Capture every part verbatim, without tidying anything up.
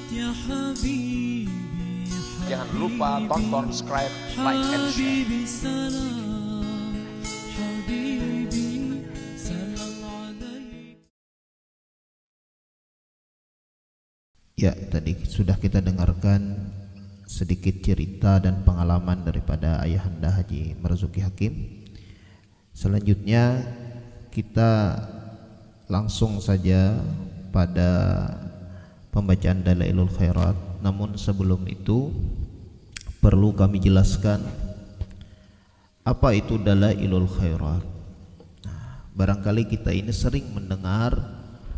Jangan lupa tonton, subscribe, like, and share. Ya, tadi sudah kita dengarkan sedikit cerita dan pengalaman daripada Ayahanda Haji Marzuki Hakim. Selanjutnya kita langsung saja pada pembacaan Dalailul Khairat. Namun sebelum itu perlu kami jelaskan apa itu Dalailul Khairat. Nah, barangkali kita ini sering mendengar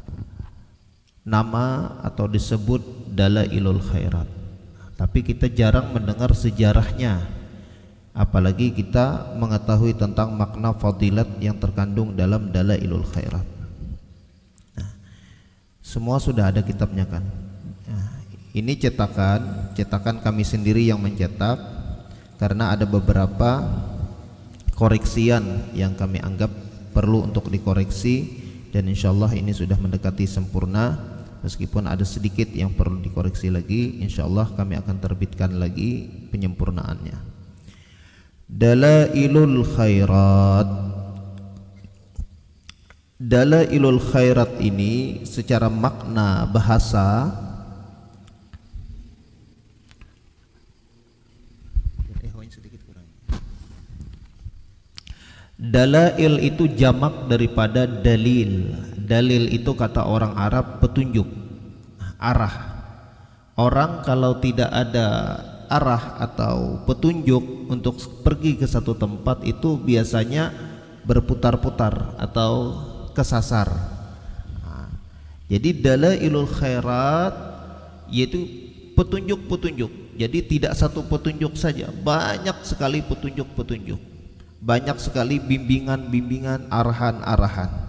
nama atau disebut Dalailul Khairat, tapi kita jarang mendengar sejarahnya, apalagi kita mengetahui tentang makna fadilat yang terkandung dalam Dalailul Khairat. Nah, semua sudah ada kitabnya kan? Nah, ini cetakan, cetakan kami sendiri yang mencetak, karena ada beberapa koreksian yang kami anggap perlu untuk dikoreksi, dan insyaallah ini sudah mendekati sempurna. Meskipun ada sedikit yang perlu dikoreksi lagi, insyaallah kami akan terbitkan lagi penyempurnaannya. Dalailul Khairat. Dalailul Khairat ini secara makna bahasa Dalail itu jamak daripada dalil. Dalil itu kata orang Arab petunjuk, arah. Orang kalau tidak ada arah atau petunjuk untuk pergi ke satu tempat itu biasanya berputar-putar atau kesasar. Nah, jadi Dalailul Khairat yaitu petunjuk-petunjuk. Jadi tidak satu petunjuk saja, banyak sekali petunjuk-petunjuk, banyak sekali bimbingan-bimbingan, arahan-arahan.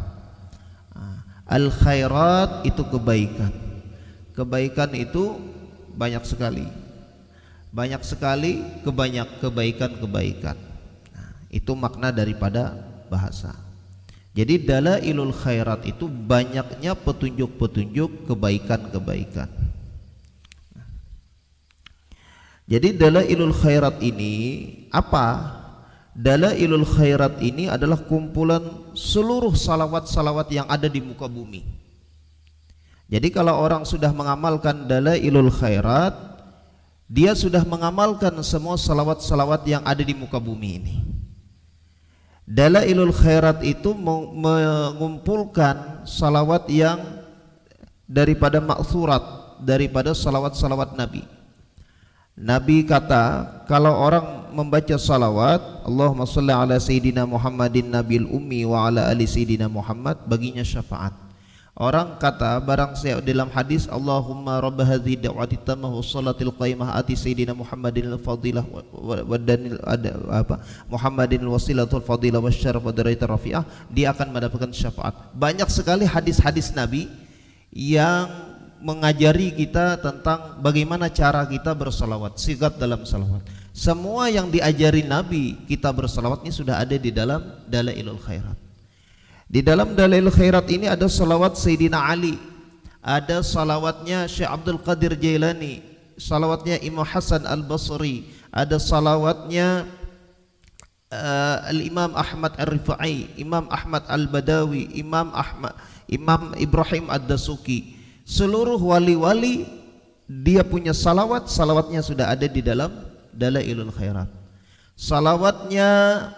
Al-khairat itu kebaikan. Kebaikan itu banyak sekali. Banyak sekali kebanyak kebaikan-kebaikan. Nah, itu makna daripada bahasa. Jadi Dalailul Khairat itu banyaknya petunjuk-petunjuk kebaikan-kebaikan. Jadi Dalailul Khairat ini apa? Dalailul Khairat ini adalah kumpulan seluruh salawat-salawat yang ada di muka bumi. Jadi kalau orang sudah mengamalkan Dalailul Khairat, dia sudah mengamalkan semua salawat-salawat yang ada di muka bumi ini. Dalailul Khairat itu mengumpulkan salawat yang daripada ma'thurat, daripada salawat-salawat Nabi. Nabi kata, kalau orang membaca salawat, Allahumma salli ala Sayyidina Muhammadin Nabil Ummi wa ala ali Sayyidina Muhammad, baginya syafaat. Orang kata, barang saya dalam hadis, Allahumma rabb hadhihi da'wati tammah wa salatil qaimah ati Sayyidina Muhammadin al-fadilah wa danil apa Muhammadin al-wasilatul fadilah wa syaraf wa darajat rafi'ah, dia akan mendapatkan syafaat. Banyak sekali hadis-hadis Nabi yang mengajari kita tentang bagaimana cara kita bersalawat, sigat dalam salawat. Semua yang diajari Nabi kita bersalawat ini sudah ada di dalam Dalailul Khairat. Di dalam Dalailul Khairat ini ada salawat Sayyidina Ali, ada salawatnya Syekh Abdul Qadir Jailani, salawatnya Imam Hasan Al-Basri, ada salawatnya uh, Al-Imam Ahmad Ar-Rifai, Imam Ahmad Al-Badawi, Imam Ahmad, Imam Ibrahim Ad-Dasuki. Seluruh wali-wali dia punya salawat, salawatnya sudah ada di dalam Dalailul Khairat. Salawatnya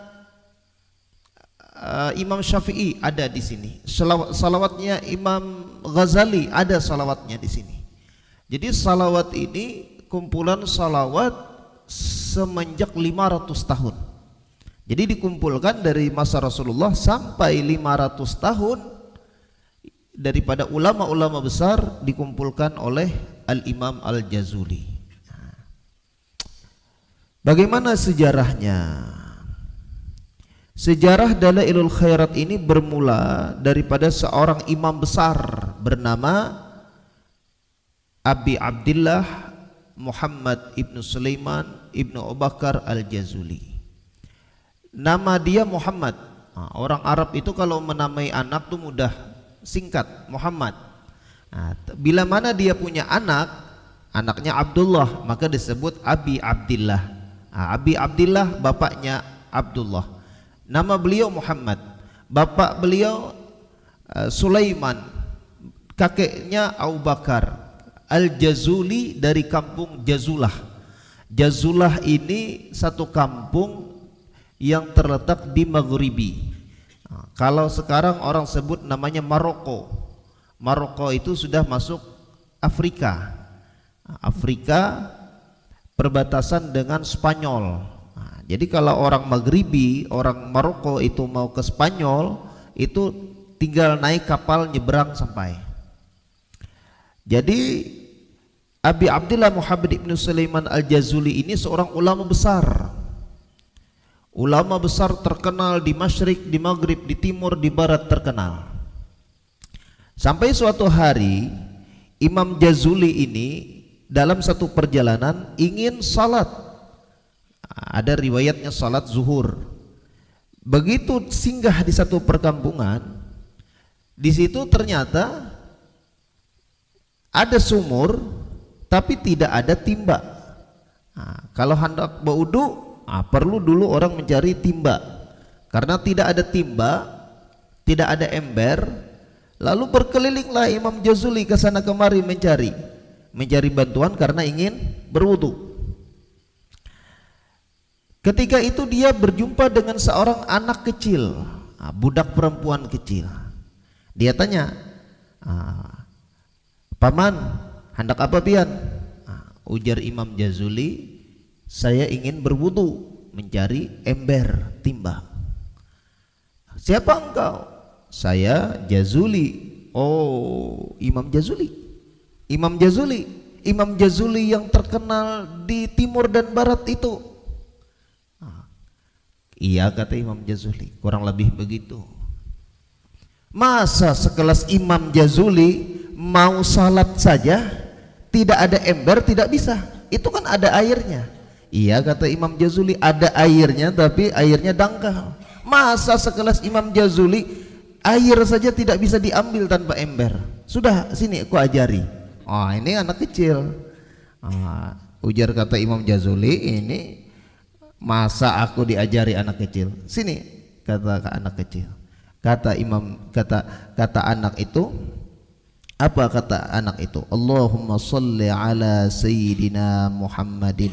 uh, Imam Syafi'i ada di sini. Salawat, salawatnya Imam Ghazali ada salawatnya di sini. Jadi salawat ini kumpulan salawat semenjak lima ratus tahun. Jadi dikumpulkan dari masa Rasulullah sampai lima ratus tahun. Daripada ulama-ulama besar dikumpulkan oleh Al-Imam Al-Jazuli. Bagaimana sejarahnya? Sejarah Dalailul Khairat ini bermula daripada seorang imam besar bernama Abi Abdillah Muhammad ibnu Sulaiman ibnu Abu Bakar Al-Jazuli. Nama dia Muhammad. Nah, orang Arab itu kalau menamai anak tuh mudah, singkat, Muhammad. Nah, bila mana dia punya anak, anaknya Abdullah, maka disebut Abi Abdillah. Nah, Abi Abdillah bapaknya Abdullah. Nama beliau Muhammad. Bapak beliau uh, Sulaiman, kakeknya Abu Bakar Al-Jazuli dari kampung Jazulah. Jazulah ini satu kampung yang terletak di Maghribi. Nah, kalau sekarang orang sebut namanya Maroko. Maroko itu sudah masuk Afrika. Afrika perbatasan dengan Spanyol. Nah, jadi kalau orang Maghribi, orang Maroko itu mau ke Spanyol, itu tinggal naik kapal nyebrang sampai. Jadi Abi Abdillah Muhammad ibn Sulaiman Al-Jazuli ini seorang ulama besar. Ulama besar terkenal di Masyrik, di Maghrib, di Timur, di Barat terkenal. Sampai suatu hari Imam Jazuli ini dalam satu perjalanan ingin salat. Ada riwayatnya salat zuhur. Begitu singgah di satu perkampungan, di situ ternyata ada sumur tapi tidak ada timba. Nah, kalau hendak berwudu, nah, perlu dulu orang mencari timba. Karena tidak ada timba, tidak ada ember, lalu berkelilinglah Imam Jazuli ke sana kemari mencari mencari bantuan karena ingin berwudu. Ketika itu dia berjumpa dengan seorang anak kecil, nah, budak perempuan kecil. Dia tanya, ah, "Paman, hendak apa pian?" Nah, ujar Imam Jazuli, "Saya ingin berwudu, mencari ember timba." "Siapa engkau?" "Saya Jazuli." "Oh, Imam Jazuli." Imam Jazuli, Imam Jazuli yang terkenal di timur dan barat itu. Ah, iya, kata Imam Jazuli, kurang lebih begitu. Masa sekelas Imam Jazuli mau salat saja tidak ada ember, tidak bisa? Itu kan ada airnya. Iya, kata Imam Jazuli, ada airnya tapi airnya dangkal. Masa sekelas Imam Jazuli air saja tidak bisa diambil tanpa ember? Sudah, sini aku ajari. Oh, ini anak kecil. Ah, ujar kata Imam Jazuli, ini masa aku diajari anak kecil? Sini, kata anak kecil. Kata Imam, kata kata anak itu, apa kata anak itu? Allahumma salli ala sayyidina Muhammadin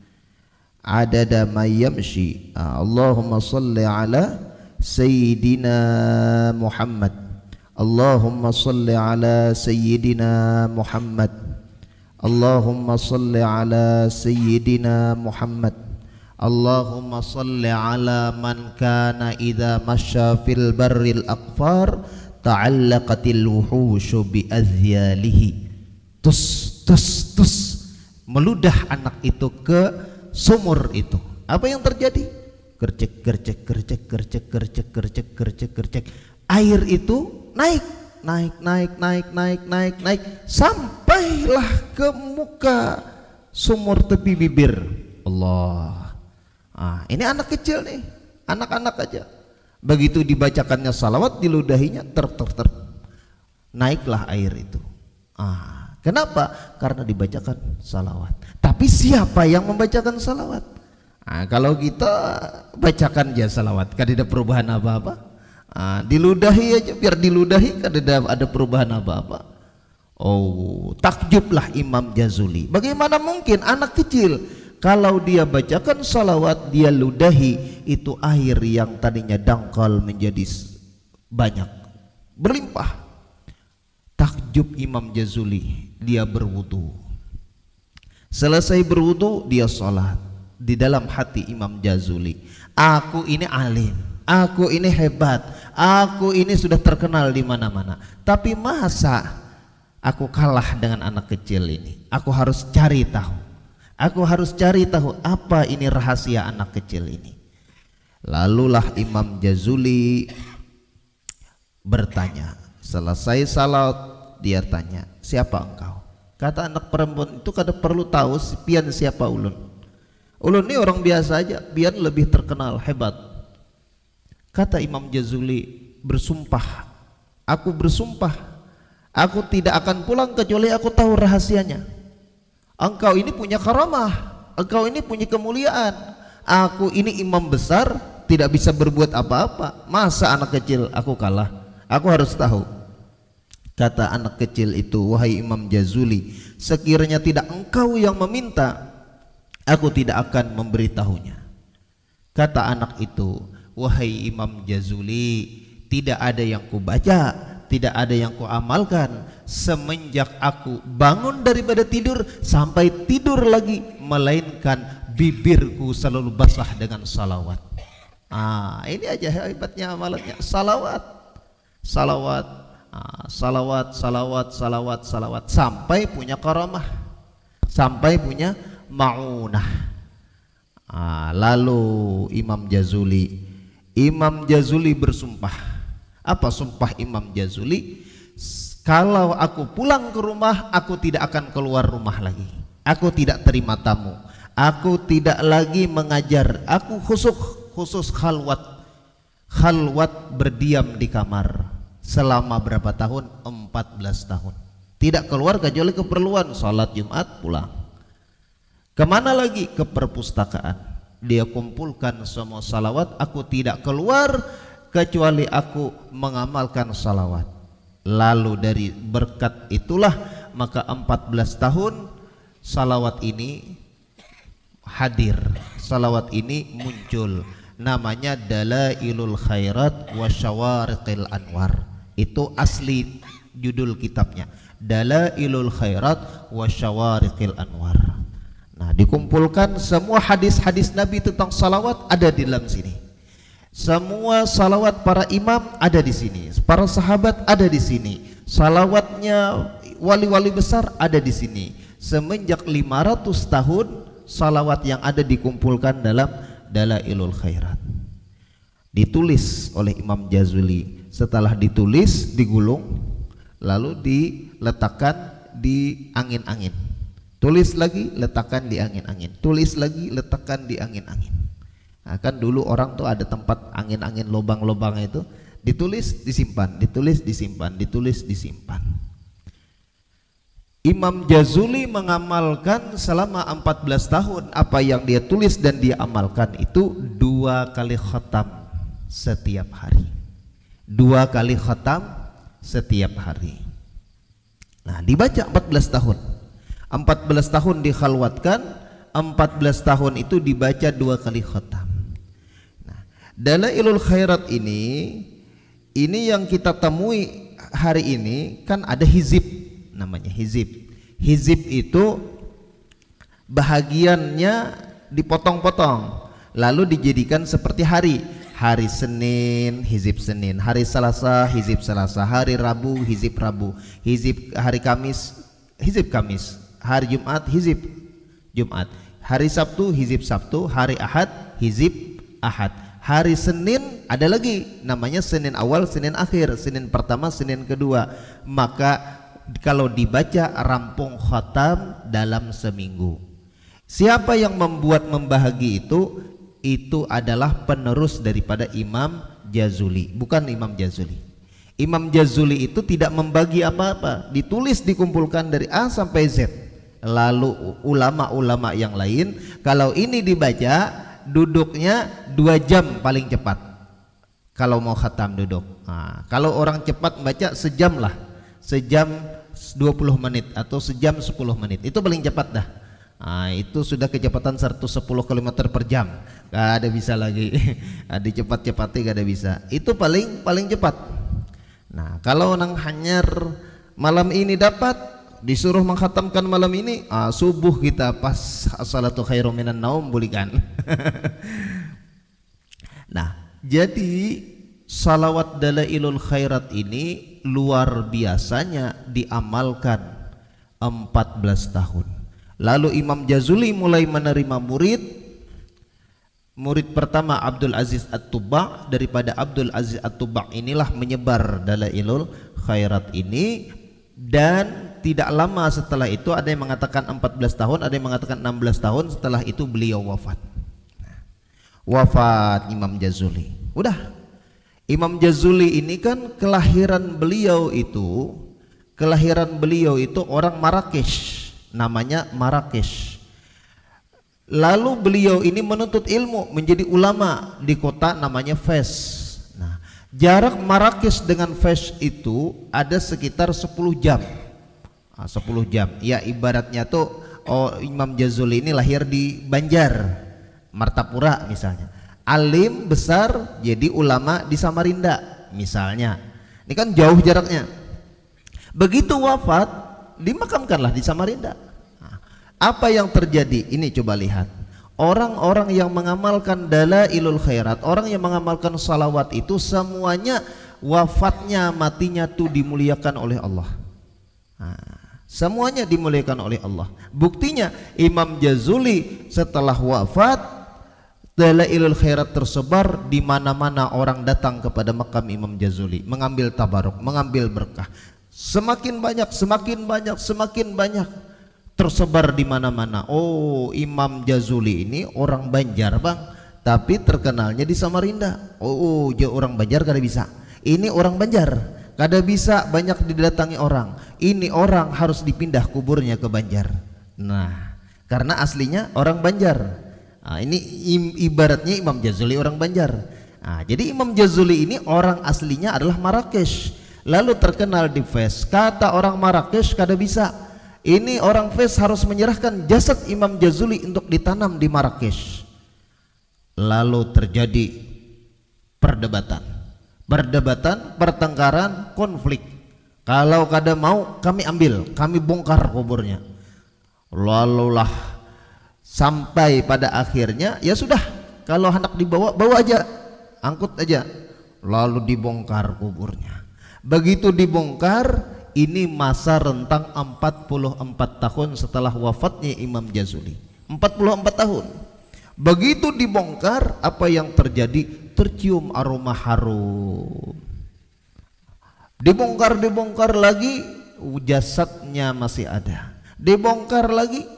adada ma yamshi. Ah, Allahumma salli ala sayyidina Muhammad. Allahumma salli ala sayyidina Muhammad. Allahumma salli ala sayyidina Muhammad. Allahumma salli ala man kana idza masya fil barril aqfar ta'allaqatil wuhushu bi azyalihi. Tus tus tus, meludah anak itu ke sumur itu. Apa yang terjadi? Gercek gercek gercek gercek gercek gercek gercek gercek. Air itu naik, naik, naik, naik, naik, naik, naik, sampailah ke muka sumur tepi bibir. Allah. Ah, ini anak kecil nih, anak-anak aja. Begitu dibacakannya salawat, diludahinya, ter ter ter, naiklah air itu. Ah, kenapa? Karena dibacakan salawat. Tapi siapa yang membacakan salawat? Ah, kalau kita bacakan aja salawat, kan tidak perubahan apa-apa. Ah, diludahi aja, biar diludahi, kan ada, ada perubahan apa-apa. Oh, takjublah Imam Jazuli. Bagaimana mungkin anak kecil kalau dia bacakan salawat, dia ludahi itu air yang tadinya dangkal menjadi banyak, berlimpah. Takjub Imam Jazuli, dia berwudu. Selesai berwudu, dia sholat. Di dalam hati Imam Jazuli, aku ini alim, aku ini hebat, aku ini sudah terkenal di mana-mana. Tapi masa aku kalah dengan anak kecil ini? Aku harus cari tahu. Aku harus cari tahu apa ini rahasia anak kecil ini. Lalulah Imam Jazuli bertanya. Selesai salat, dia tanya, siapa engkau? Kata anak perempuan itu, kada perlu tahu pian siapa ulun. Ulun ini orang biasa aja, pian lebih terkenal, hebat. Kata Imam Jazuli, bersumpah, aku bersumpah, aku tidak akan pulang kecuali aku tahu rahasianya. engkau ini punya karamah, engkau ini punya kemuliaan. Aku ini imam besar tidak bisa berbuat apa-apa, masa anak kecil aku kalah? Aku harus tahu. Kata anak kecil itu, wahai Imam Jazuli, sekiranya tidak engkau yang meminta, aku tidak akan memberitahunya. Kata anak itu, wahai Imam Jazuli, tidak ada yang kubaca, tidak ada yang kuamalkan semenjak aku bangun daripada tidur sampai tidur lagi, melainkan bibirku selalu basah dengan salawat. Ah, ini aja hebatnya amalannya, salawat, salawat, ah, salawat, salawat, salawat, salawat, sampai punya karamah, sampai punya ma'unah. Ah, lalu Imam Jazuli, Imam Jazuli bersumpah. Apa sumpah Imam Jazuli? Kalau aku pulang ke rumah, aku tidak akan keluar rumah lagi. Aku tidak terima tamu. Aku tidak lagi mengajar. Aku khusus khusus khalwat. Khalwat berdiam di kamar selama berapa tahun? empat belas tahun. Tidak keluar kecuali keperluan, salat Jumat pulang. Kemana lagi? Ke perpustakaan. Dia kumpulkan semua salawat. Aku tidak keluar kecuali aku mengamalkan salawat. Lalu dari berkat itulah maka empat belas tahun salawat ini hadir, salawat ini muncul. Namanya Dalailul Khairat wa Syawariqil Anwar. Itu asli judul kitabnya, Dalailul Khairat wa Syawariqil Anwar. Nah, dikumpulkan semua hadis-hadis Nabi tentang salawat ada di dalam sini. Semua salawat para imam ada di sini, para sahabat ada di sini, salawatnya wali-wali besar ada di sini. Semenjak lima ratus tahun salawat yang ada dikumpulkan dalam Dalailul Khairat, ditulis oleh Imam Jazuli. Setelah ditulis, digulung, lalu diletakkan di angin-angin. Tulis lagi, letakkan di angin-angin. Tulis lagi, letakkan di angin-angin. Nah, kan dulu orang tuh ada tempat angin-angin lubang-lubang itu, ditulis disimpan, ditulis disimpan, ditulis disimpan. Imam Jazuli mengamalkan selama empat belas tahun apa yang dia tulis dan dia amalkan itu dua kali khatam setiap hari. Dua kali khatam setiap hari. Nah, dibaca empat belas tahun. empat belas tahun dikhalwatkan, empat belas tahun itu dibaca dua kali khatam. Dalailul Khairat ini, ini yang kita temui hari ini kan ada hizib, namanya hizib. Hizib itu bahagiannya dipotong-potong, lalu dijadikan seperti hari. Hari Senin, hizib Senin. Hari Selasa, hizib Selasa. Hari Rabu, hizib Rabu. Hizib hari Kamis, hizib Kamis. Hari Jumat, hizib Jumat. Hari Sabtu, hizib Sabtu. Hari Ahad, hizib Ahad. Hari Senin ada lagi namanya Senin awal, Senin akhir, Senin pertama, Senin kedua. Maka kalau dibaca rampung khatam dalam seminggu. Siapa yang membuat membahagi itu? Itu adalah penerus daripada Imam Jazuli, bukan Imam Jazuli. Imam Jazuli itu tidak membagi apa-apa, ditulis dikumpulkan dari A sampai Z. Lalu ulama-ulama yang lain kalau ini dibaca duduknya dua jam paling cepat kalau mau khatam duduk. Nah, kalau orang cepat membaca sejam lah, sejam dua puluh menit atau sejam sepuluh menit, itu paling cepat dah. Nah, itu sudah kecepatan seratus sepuluh kilometer per jam, gak ada bisa lagi. Dicepat-cepati gak ada bisa, itu paling paling cepat. Nah, kalau nang hanyar malam ini dapat disuruh mengkhatamkan malam ini, ah, subuh kita pas as-salatu khairum minan naum bulikan. Nah, jadi salawat Dalailul Khairat ini luar biasanya diamalkan empat belas tahun. Lalu Imam Jazuli mulai menerima murid. Murid pertama Abdul Aziz At-Tuba'. Daripada Abdul Aziz At-Tuba' inilah menyebar Dalailul Khairat ini. Dan tidak lama setelah itu, ada yang mengatakan empat belas tahun, ada yang mengatakan enam belas tahun, setelah itu beliau wafat. Wafat Imam Jazuli. Udah, Imam Jazuli ini kan kelahiran beliau itu, kelahiran beliau itu orang Marrakesh, namanya Marrakesh. Lalu beliau ini menuntut ilmu menjadi ulama di kota namanya Fes. Nah, jarak Marrakesh dengan Fes itu ada sekitar sepuluh jam. Nah, sepuluh jam. Ya ibaratnya tuh oh, Imam Jazuli ini lahir di Banjar, Martapura misalnya. Alim besar jadi ulama di Samarinda misalnya. Ini kan jauh jaraknya. Begitu wafat dimakamkanlah di Samarinda. Apa yang terjadi? Ini coba lihat. Orang-orang yang mengamalkan dalailul khairat, orang yang mengamalkan salawat itu semuanya wafatnya, matinya tuh dimuliakan oleh Allah. Nah, semuanya dimuliakan oleh Allah. Buktinya Imam Jazuli setelah wafat, dalailul khairat tersebar di mana-mana, orang datang kepada makam Imam Jazuli mengambil tabaruk, mengambil berkah. Semakin banyak, semakin banyak, semakin banyak. Tersebar di mana-mana. Oh, Imam Jazuli ini orang Banjar, Bang, tapi terkenalnya di Samarinda. Oh, dia orang Banjar kada bisa. Ini orang Banjar, kada bisa banyak didatangi orang. Ini orang harus dipindah kuburnya ke Banjar. Nah, karena aslinya orang Banjar. Nah, ini ibaratnya Imam Jazuli orang Banjar. Nah, jadi Imam Jazuli ini orang aslinya adalah Marrakesh. Lalu terkenal di Fes. Kata orang Marrakesh kada bisa. Ini orang Fes harus menyerahkan jasad Imam Jazuli untuk ditanam di Marrakesh. Lalu terjadi perdebatan, perdebatan, pertengkaran, konflik. Kalau kada mau kami ambil, kami bongkar kuburnya. Lalulah sampai pada akhirnya ya sudah, kalau hendak dibawa bawa aja, angkut aja. Lalu dibongkar kuburnya. Begitu dibongkar, ini masa rentang empat puluh empat tahun setelah wafatnya Imam Jazuli. empat puluh empat tahun. Begitu dibongkar, apa yang terjadi? Tercium aroma harum. Dibongkar, dibongkar lagi, jasadnya masih ada. Dibongkar lagi,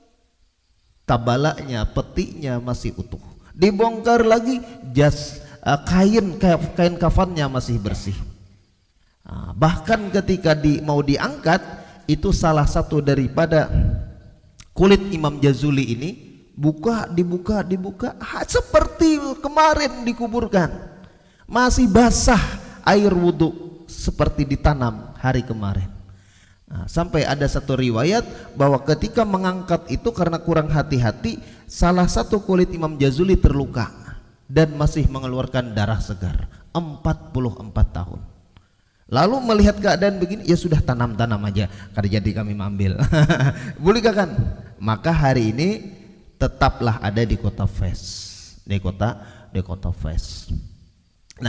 tabalaknya, petiknya masih utuh. Dibongkar lagi, jas uh, kain kain kafannya masih bersih. Nah, bahkan ketika di, mau diangkat, itu salah satu daripada kulit Imam Jazuli ini buka, dibuka, dibuka, ha, seperti kemarin dikuburkan, masih basah air wudhu seperti ditanam hari kemarin. Nah, sampai ada satu riwayat bahwa ketika mengangkat itu karena kurang hati-hati, salah satu kulit Imam Jazuli terluka dan masih mengeluarkan darah segar. Empat puluh empat tahun. Lalu melihat keadaan begini, ya sudah tanam-tanam aja, kada jadi kami mengambil. Bolehkah kan? Maka hari ini tetaplah ada di kota Fes, di kota di kota Fes. Nah,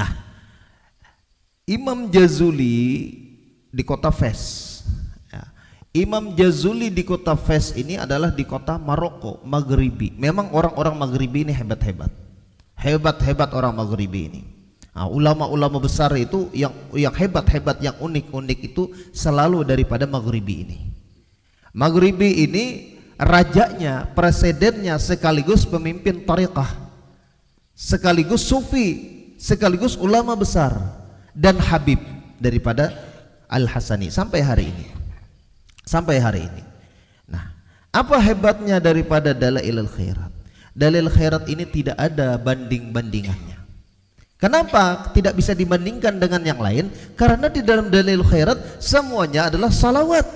Imam Jazuli di kota Fes. Ya. Imam Jazuli di kota Fes ini adalah di kota Maroko, Maghribi. Memang orang-orang Maghribi ini hebat-hebat, hebat-hebat orang Maghribi ini. Nah, ulama-ulama besar itu yang yang hebat-hebat, yang unik-unik itu selalu daripada Maghribi ini. Maghribi ini rajanya, presidennya sekaligus pemimpin tariqah, sekaligus sufi, sekaligus ulama besar dan habib daripada Al-Hasani sampai hari ini. Sampai hari ini. Nah, apa hebatnya daripada Dalailul Khairat? Dalailul Khairat ini tidak ada banding-bandingannya. Kenapa tidak bisa dibandingkan dengan yang lain? Karena di dalam Dalailul Khairat semuanya adalah salawat.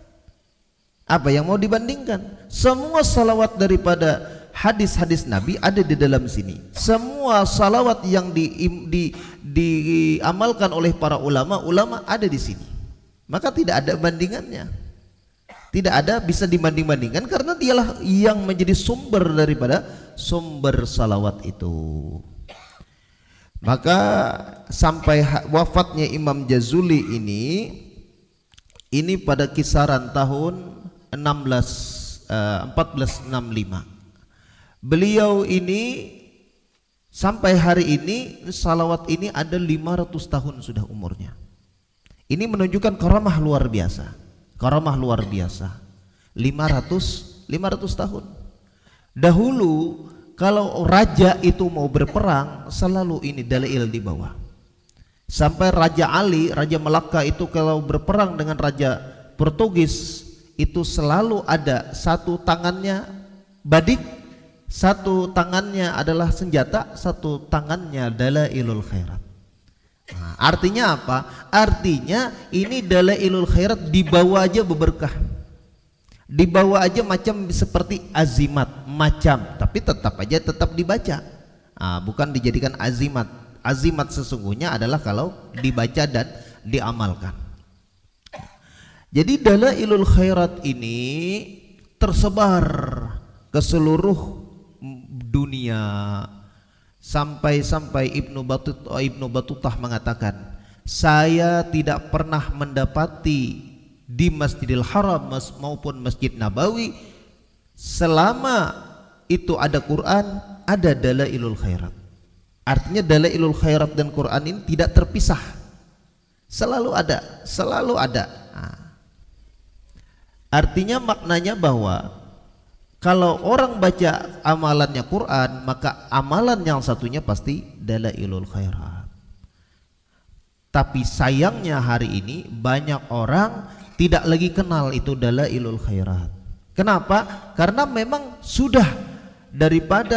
Apa yang mau dibandingkan? Semua salawat daripada hadis-hadis Nabi ada di dalam sini. Semua salawat yang di, di, diamalkan oleh para ulama-ulama ada di sini. Maka tidak ada bandingannya. Tidak ada bisa dibanding-bandingkan karena dialah yang menjadi sumber daripada sumber salawat itu. Maka sampai wafatnya Imam Jazuli ini ini pada kisaran tahun enam belas, empat belas enam puluh lima. Beliau ini sampai hari ini salawat ini ada lima ratus tahun sudah umurnya. Ini menunjukkan karamah luar biasa. Karamah luar biasa. lima ratus tahun. Dahulu kalau raja itu mau berperang selalu ini dalail di bawah. Sampai Raja Ali, Raja Melaka itu kalau berperang dengan Raja Portugis itu selalu ada satu tangannya badik, satu tangannya adalah senjata, satu tangannya dalailul khairat. Nah, artinya apa? Artinya ini dalailul khairat dibawa aja berberkah, dibawa aja macam seperti azimat macam, tapi tetap aja tetap dibaca. Nah, bukan dijadikan azimat. Azimat sesungguhnya adalah kalau dibaca dan diamalkan. Jadi dalailul khairat ini tersebar ke seluruh dunia, sampai-sampai Ibnu Batutah, Ibnu Batutah mengatakan, saya tidak pernah mendapati di Masjidil Haram maupun Masjid Nabawi selama itu ada Quran, ada dalailul khairat. Artinya dalailul khairat dan Quran ini tidak terpisah, selalu ada, selalu ada. Nah, artinya maknanya bahwa kalau orang baca amalannya Quran, maka amalan yang satunya pasti dalailul khairat. Tapi sayangnya hari ini banyak orang tidak lagi kenal itu dalailul khairat. Kenapa? Karena memang sudah daripada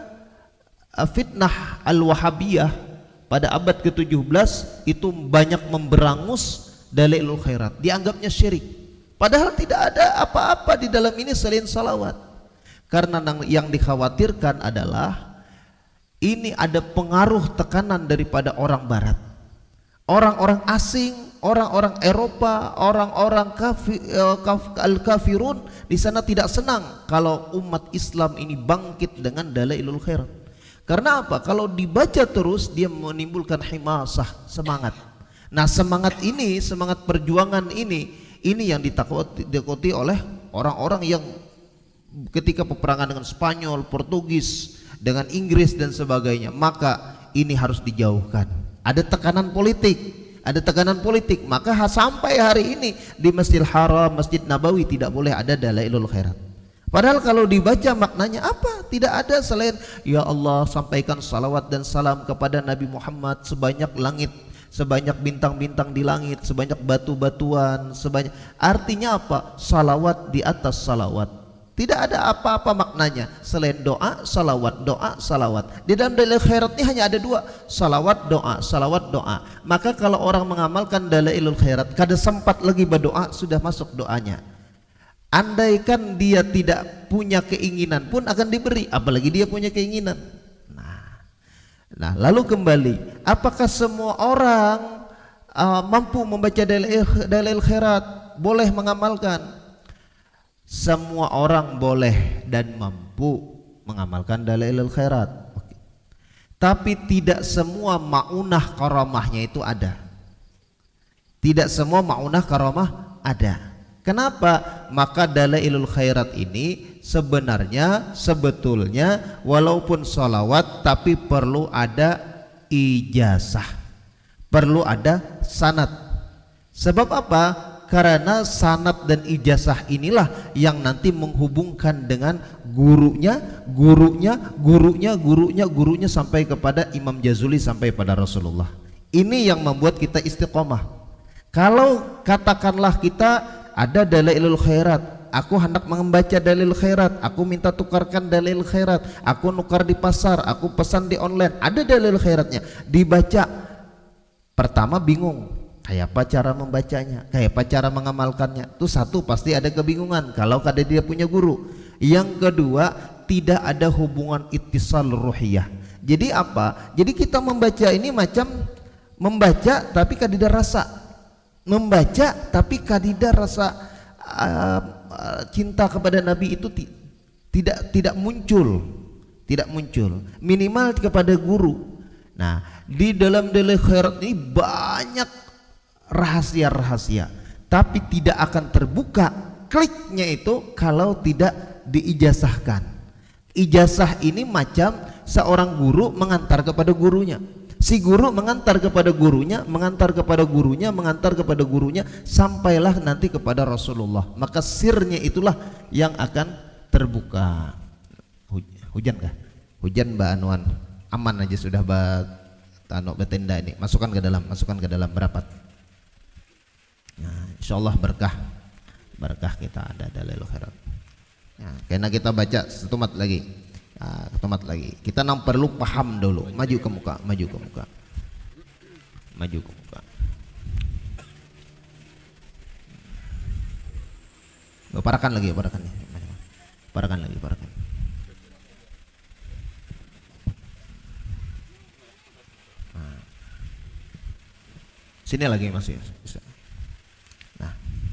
fitnah al-Wahabiyah pada abad ke tujuh belas itu banyak memberangus dalailul khairat, dianggapnya syirik. Padahal tidak ada apa-apa di dalam ini selain salawat. Karena yang dikhawatirkan adalah ini ada pengaruh tekanan daripada orang barat, orang-orang asing, orang-orang Eropa, orang-orang kafi, kaf, al-kafirun di sana tidak senang kalau umat Islam ini bangkit dengan dalailul khairat. Karena apa? Kalau dibaca terus dia menimbulkan himasah, semangat. Nah, semangat ini, semangat perjuangan ini ini yang ditakuti oleh orang-orang yang ketika peperangan dengan Spanyol, Portugis, dengan Inggris dan sebagainya, maka ini harus dijauhkan. Ada tekanan politik, ada tekanan politik, maka sampai hari ini di Masjidil Haram, Masjid Nabawi tidak boleh ada dalailul khairat. Padahal kalau dibaca maknanya apa? Tidak ada selain ya Allah sampaikan salawat dan salam kepada Nabi Muhammad sebanyak langit, sebanyak bintang-bintang di langit, sebanyak batu-batuan, sebanyak. Artinya apa? Salawat di atas salawat. Tidak ada apa-apa maknanya selain doa, salawat, doa, salawat. Di dalam dalail khairat ini hanya ada dua, salawat, doa, salawat, doa. Maka kalau orang mengamalkan dalailul khairat, kada sempat lagi berdoa, sudah masuk doanya. Andaikan dia tidak punya keinginan pun akan diberi, apalagi dia punya keinginan. Nah, nah lalu kembali, apakah semua orang uh, mampu membaca dalail, dalail khairat, boleh mengamalkan? Semua orang boleh dan mampu mengamalkan dalailul khairat. Oke. Tapi tidak semua maunah karamahnya itu ada. Tidak semua maunah karamah ada. Kenapa? Maka dalailul khairat ini sebenarnya sebetulnya walaupun sholawat tapi perlu ada ijazah, perlu ada sanad. Sebab apa? Karena sanad dan ijazah inilah yang nanti menghubungkan dengan gurunya, gurunya, gurunya, gurunya, gurunya sampai kepada Imam Jazuli, sampai pada Rasulullah. Ini yang membuat kita istiqomah. Kalau katakanlah kita ada dalailul khairat, aku hendak membaca dalil khairat, aku minta tukarkan dalil khairat, aku nukar di pasar, aku pesan di online, ada dalil khairatnya, dibaca. Pertama bingung, kayak apa cara membacanya, kayak apa cara mengamalkannya. Itu satu, pasti ada kebingungan kalau kada dia punya guru. Yang kedua, tidak ada hubungan ittisal ruhiyah. Jadi apa? Jadi kita membaca ini macam membaca tapi kada ada rasa, membaca tapi kadida rasa uh, uh, cinta kepada Nabi itu ti tidak tidak muncul, tidak muncul. Minimal kepada guru. Nah, di dalam dalil khairat ini banyak rahasia-rahasia, tapi tidak akan terbuka kliknya itu kalau tidak diijazahkan. Ijazah ini macam seorang guru mengantar kepada gurunya. Si guru mengantar kepada gurunya, mengantar kepada gurunya, mengantar kepada gurunya, sampailah nanti kepada Rasulullah. Maka sirnya itulah yang akan terbuka. Hujan kah? Hujan Mbak Anwan. Aman aja sudah Mbak Tano betenda ini. Masukkan ke dalam, masukkan ke dalam berapat. Nah, insya Allah berkah. Berkah kita ada Dalailul Khairat. Nah, karena kita baca setumat lagi. Nah, setumat lagi. Kita nam perlu paham dulu. Maju ke muka, maju ke muka. Maju ke muka. Oh, parakan lagi, parakan nih. Parakan lagi, parakan. Nah. Sini lagi masih bisa. Nah.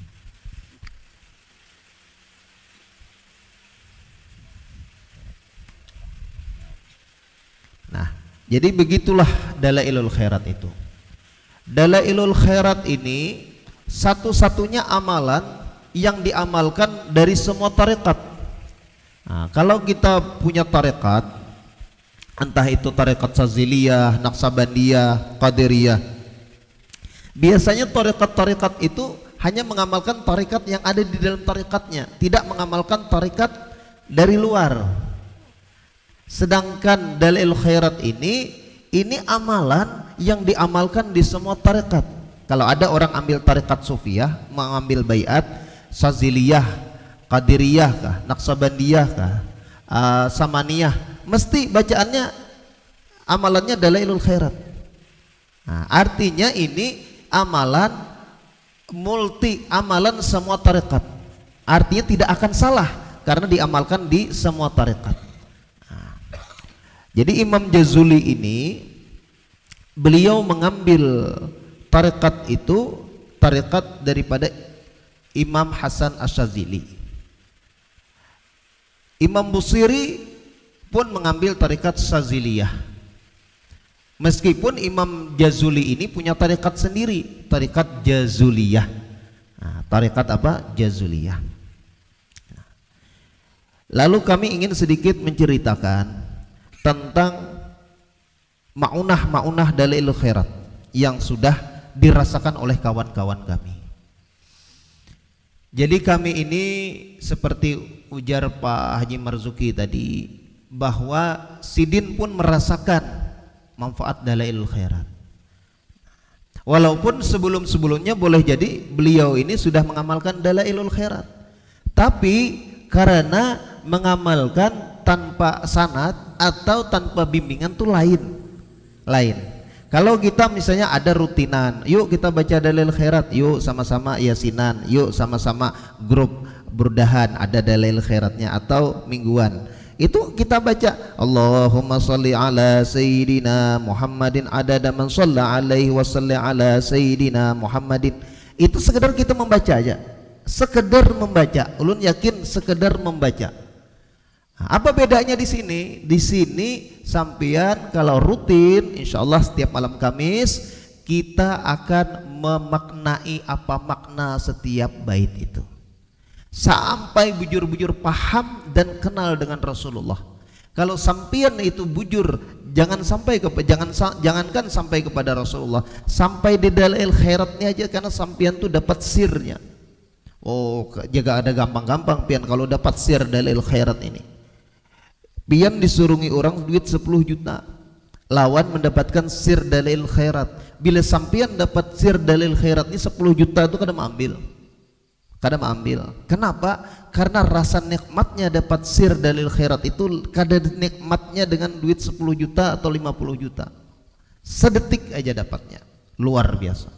Nah, jadi begitulah Dalailul Khairat itu. Dalailul Khairat ini satu-satunya amalan yang diamalkan dari semua tarekat. Nah, kalau kita punya tarekat, entah itu tarekat Saziliyah, Naqsabandiyah, Qadiriyah, biasanya tarekat-tarekat itu hanya mengamalkan tarekat yang ada di dalam tarekatnya, tidak mengamalkan tarekat dari luar. Sedangkan Dalailul Khairat ini, ini amalan yang diamalkan di semua tarekat. Kalau ada orang ambil tarekat Sufiyah, mengambil baiat Saziliyah, Qadiriyah kah, Naqsabandiyah kah, uh, Samaniyah, mesti bacaannya amalannya Dalailul Khairat. Nah, artinya ini amalan multi, amalan semua tarekat. Artinya tidak akan salah karena diamalkan di semua tarekat. Nah, jadi Imam Jazuli ini beliau mengambil tarekat itu tarekat daripada Imam Hasan Asyazili. Imam Busiri pun mengambil tarekat Saziliyah. Meskipun Imam Jazuli ini punya tarekat sendiri, tarekat Jazuliyah. Nah, tarekat apa? Jazuliyah. Lalu kami ingin sedikit menceritakan tentang ma'unah-ma'unah Dalailul Khairat yang sudah dirasakan oleh kawan-kawan kami. Jadi kami ini seperti ujar Pak Haji Marzuki tadi, bahwa Sidin pun merasakan manfaat Dalailul Khairat. Walaupun sebelum-sebelumnya boleh jadi beliau ini sudah mengamalkan Dalailul Khairat, tapi karena mengamalkan tanpa sanad atau tanpa bimbingan itu lain. Lain. Kalau kita misalnya ada rutinan, yuk kita baca Dalailul Khairat, yuk sama-sama yasinan, yuk sama-sama grup burdahan ada Dalailul Khairatnya, atau mingguan, itu kita baca Allahumma sholli ala sayyidina Muhammadin adada man shalla alaihi wa salli ala sayyidina Muhammadin. Itu sekedar kita membaca aja, sekedar membaca. Ulun yakin sekedar membaca. Nah, apa bedanya di sini? Di sini sampean kalau rutin, insya Allah setiap malam Kamis kita akan memaknai apa makna setiap bait itu, sampai bujur-bujur paham dan kenal dengan Rasulullah. Kalau sampean itu bujur, jangan sampai ke jangan jangankan sampai kepada Rasulullah, sampai di Dalailul Khairatnya aja, karena sampean tuh dapat sirnya. Oh, jaga ada gampang-gampang pian kalau dapat sir Dalailul Khairat ini. Pian disurungi orang duit sepuluh juta, lawan mendapatkan sir Dalailul Khairat. Bila sampean dapat sir Dalailul Khairat ini sepuluh juta itu kada ambil. Kada ambil. Kenapa? Karena rasa nikmatnya dapat sir Dalailul Khairat itu kada nikmatnya dengan duit sepuluh juta atau lima puluh juta. Sedetik aja dapatnya. Luar biasa.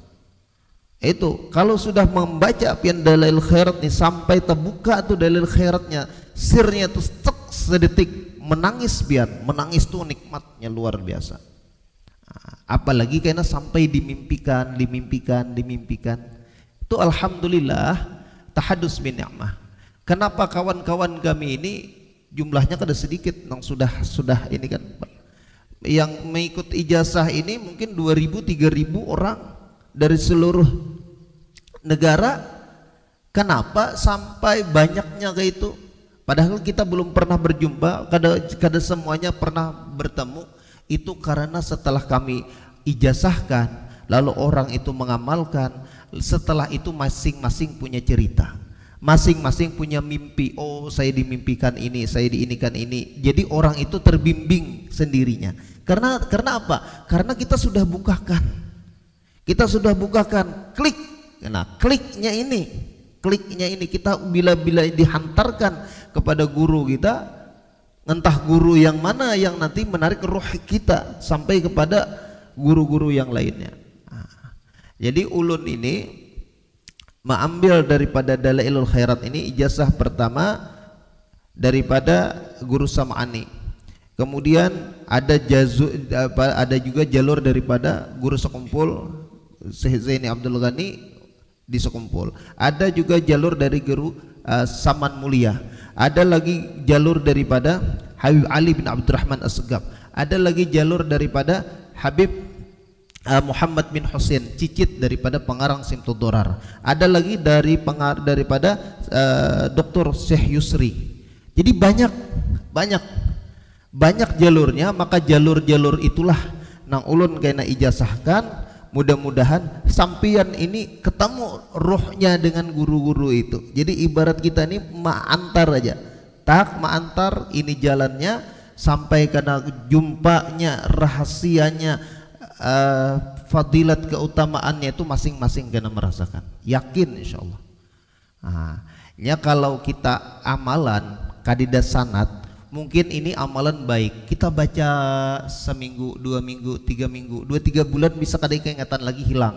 Itu kalau sudah membaca pian Dalailul Khairat nih sampai terbuka tuh Dalailul Khairatnya, sirnya tuh stek sedetik, menangis pian, menangis tuh nikmatnya luar biasa. Nah, apalagi karena sampai dimimpikan, dimimpikan, dimimpikan. Itu alhamdulillah tahadus bin ni'mah. Kenapa kawan-kawan kami ini jumlahnya kada sedikit, yang sudah sudah ini kan, yang mengikut ijazah ini mungkin dua ribu tiga ribu orang dari seluruh negara. Kenapa sampai banyaknya kayak itu? Padahal kita belum pernah berjumpa, kada, kada semuanya pernah bertemu. Itu karena setelah kami ijazahkan, lalu orang itu mengamalkan, setelah itu masing-masing punya cerita, masing-masing punya mimpi. Oh, saya dimimpikan ini, saya diinikan ini. Jadi orang itu terbimbing sendirinya. Karena karena apa? Karena kita sudah bukakan, kita sudah bukakan, klik. Nah, kliknya ini kliknya ini kita bila-bila dihantarkan kepada guru kita, entah guru yang mana yang nanti menarik ruh kita sampai kepada guru-guru yang lainnya. Nah, jadi ulun ini mengambil daripada Dalailul Khairat ini ijazah pertama daripada guru Sam'ani. Kemudian ada jazu, ada juga jalur daripada guru sekumpul Syekh Zaini Abdul Ghani di Sekumpul. Ada juga jalur dari guru uh, Saman Mulia. Ada lagi jalur daripada Habib Ali bin Abdurrahman As-Segaf. Ada lagi jalur daripada Habib uh, Muhammad bin Husain Cicit daripada pengarang Simtud Dorar. Ada lagi dari pengar daripada uh, Doktor Syekh Yusri. Jadi banyak banyak banyak jalurnya, maka jalur-jalur itulah nang ulun kena ijazahkan. Mudah-mudahan sampian ini ketemu rohnya dengan guru-guru itu. Jadi ibarat kita ini ma'antar aja, tak ma'antar ini jalannya sampai karena jumpanya, rahasianya, uh, fadilat keutamaannya itu masing-masing kena merasakan. Yakin insyaallah. Nah, ya kalau kita amalan kadidah sanad, mungkin ini amalan baik, kita baca seminggu, dua minggu, tiga minggu, dua tiga bulan bisa kadang keingatan lagi hilang,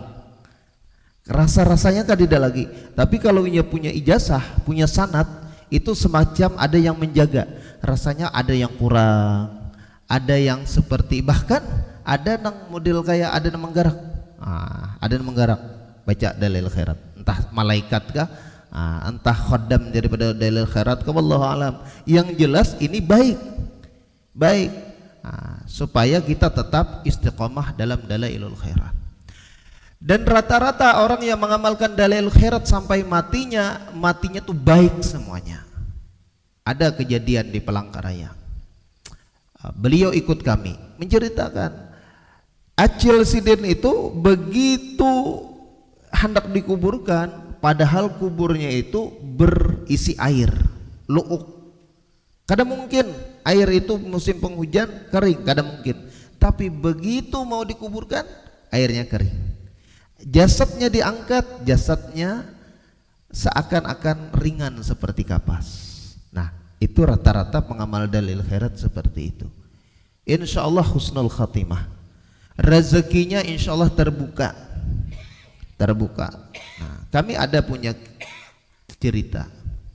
rasa-rasanya kadida lagi. Tapi kalau ia punya ijazah, punya sanad, itu semacam ada yang menjaga, rasanya ada yang kurang, ada yang seperti, bahkan ada nang model kayak ada yang menggarak, ah, ada yang menggarak baca Dalailul Khairat, entah malaikat kah, Ah, entah khodam daripada Dalailul Khairat, wallahu alam. Yang jelas ini baik, baik, ah, supaya kita tetap istiqomah dalam Dalailul Khairat. Dan rata-rata orang yang mengamalkan Dalailul Khairat sampai matinya, matinya tuh baik semuanya. Ada kejadian di Palangkaraya, ah, beliau ikut kami menceritakan Acil Sidin itu begitu hendak dikuburkan, padahal kuburnya itu berisi air, luuk. Kadang mungkin air itu musim penghujan kering, kadang mungkin. Tapi begitu mau dikuburkan, airnya kering. Jasadnya diangkat, jasadnya seakan-akan ringan seperti kapas. Nah, itu rata-rata pengamal Dalailul Khairat seperti itu. Insya Allah husnul khatimah, rezekinya insya Allah terbuka, terbuka. Nah, kami ada punya cerita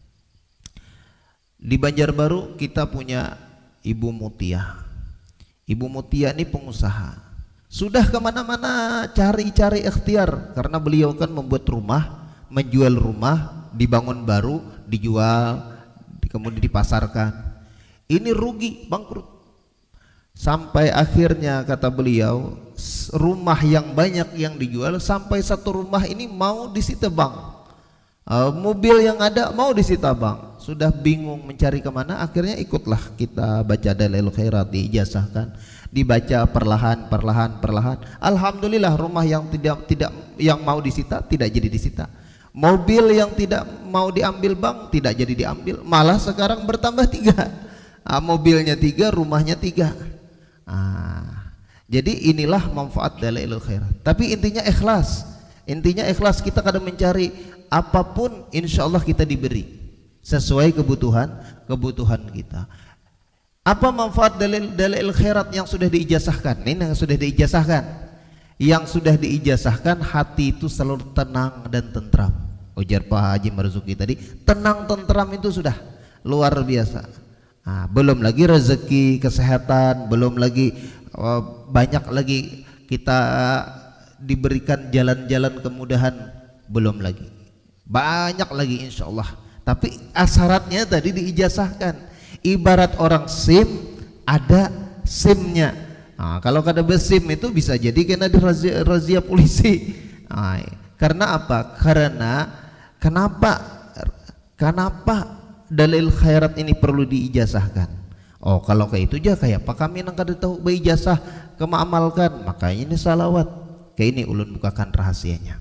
di Banjarbaru. Kita punya Ibu Mutia. Ibu Mutia ini pengusaha, sudah kemana-mana cari-cari ikhtiar, karena beliau kan membuat rumah, menjual rumah, dibangun baru, dijual, kemudian dipasarkan. Ini rugi, bangkrut. Sampai akhirnya kata beliau, rumah yang banyak yang dijual, sampai satu rumah ini mau disita bank, uh, mobil yang ada mau disita bank. Sudah bingung mencari kemana, akhirnya ikutlah kita baca Dalailul Khairat, diijazahkan, dibaca perlahan perlahan perlahan. Alhamdulillah rumah yang tidak tidak yang mau disita tidak jadi disita, mobil yang tidak mau diambil bank tidak jadi diambil, malah sekarang bertambah tiga, uh, mobilnya tiga, rumahnya tiga. Ah, jadi inilah manfaat Dalailul Khairat. Tapi intinya ikhlas, intinya ikhlas. Kita kadang mencari apapun, insya Allah kita diberi sesuai kebutuhan kebutuhan kita. Apa manfaat Dalail Dalailul Khairat yang sudah diijazahkan? Ini yang sudah diijazahkan, yang sudah diijazahkan hati itu selalu tenang dan tentram. Ujar Pak Haji Marzuki tadi, tenang tentram itu sudah luar biasa. Nah, belum lagi rezeki, kesehatan, belum lagi uh, banyak lagi kita diberikan jalan-jalan kemudahan, belum lagi banyak lagi insya Allah. Tapi syaratnya tadi diijazahkan. Ibarat orang SIM, ada SIM-nya. Nah, kalau kada SIM itu bisa jadi kena di razia, razia polisi. Nah, karena apa? Karena kenapa? Kenapa Dalailul Khairat ini perlu diijazahkan? Oh, kalau kayak itu aja kayak apa kami nang kada tahu beijazah kemamalkan, makanya ini salawat. Kayak ini ulun bukakan rahasianya.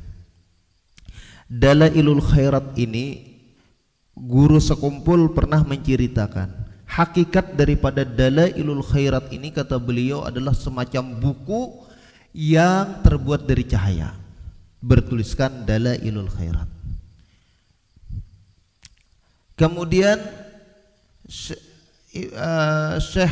Dalailul Khairat ini guru sekumpul pernah menceritakan hakikat daripada Dalailul Khairat ini, kata beliau adalah semacam buku yang terbuat dari cahaya, bertuliskan Dalailul Khairat. Kemudian Syekh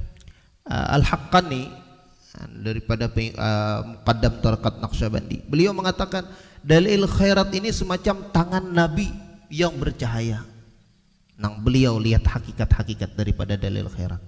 Al-Haqqani daripada Muqaddam Tariqat Naqsyabandi, beliau mengatakan dalil khairat ini semacam tangan Nabi yang bercahaya. Nah, beliau lihat hakikat-hakikat daripada dalil khairat.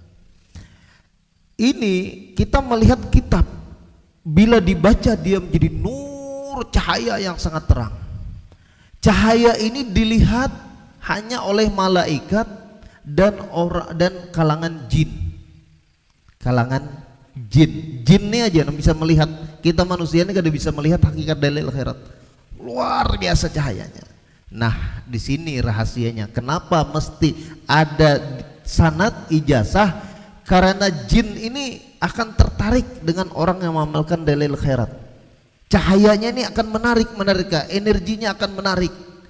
Ini kita melihat kitab, bila dibaca dia menjadi nur, cahaya yang sangat terang. Cahaya ini dilihat hanya oleh malaikat dan orang dan kalangan jin. Kalangan jin, jin ini aja yang bisa melihat. Kita manusia ini kada bisa melihat hakikat dalil khairat. Luar biasa cahayanya. Nah, di sini rahasianya. Kenapa mesti ada sanad ijazah? Karena jin ini akan tertarik dengan orang yang mengamalkan dalil khairat. Cahayanya ini akan menarik mereka, energinya akan menarik.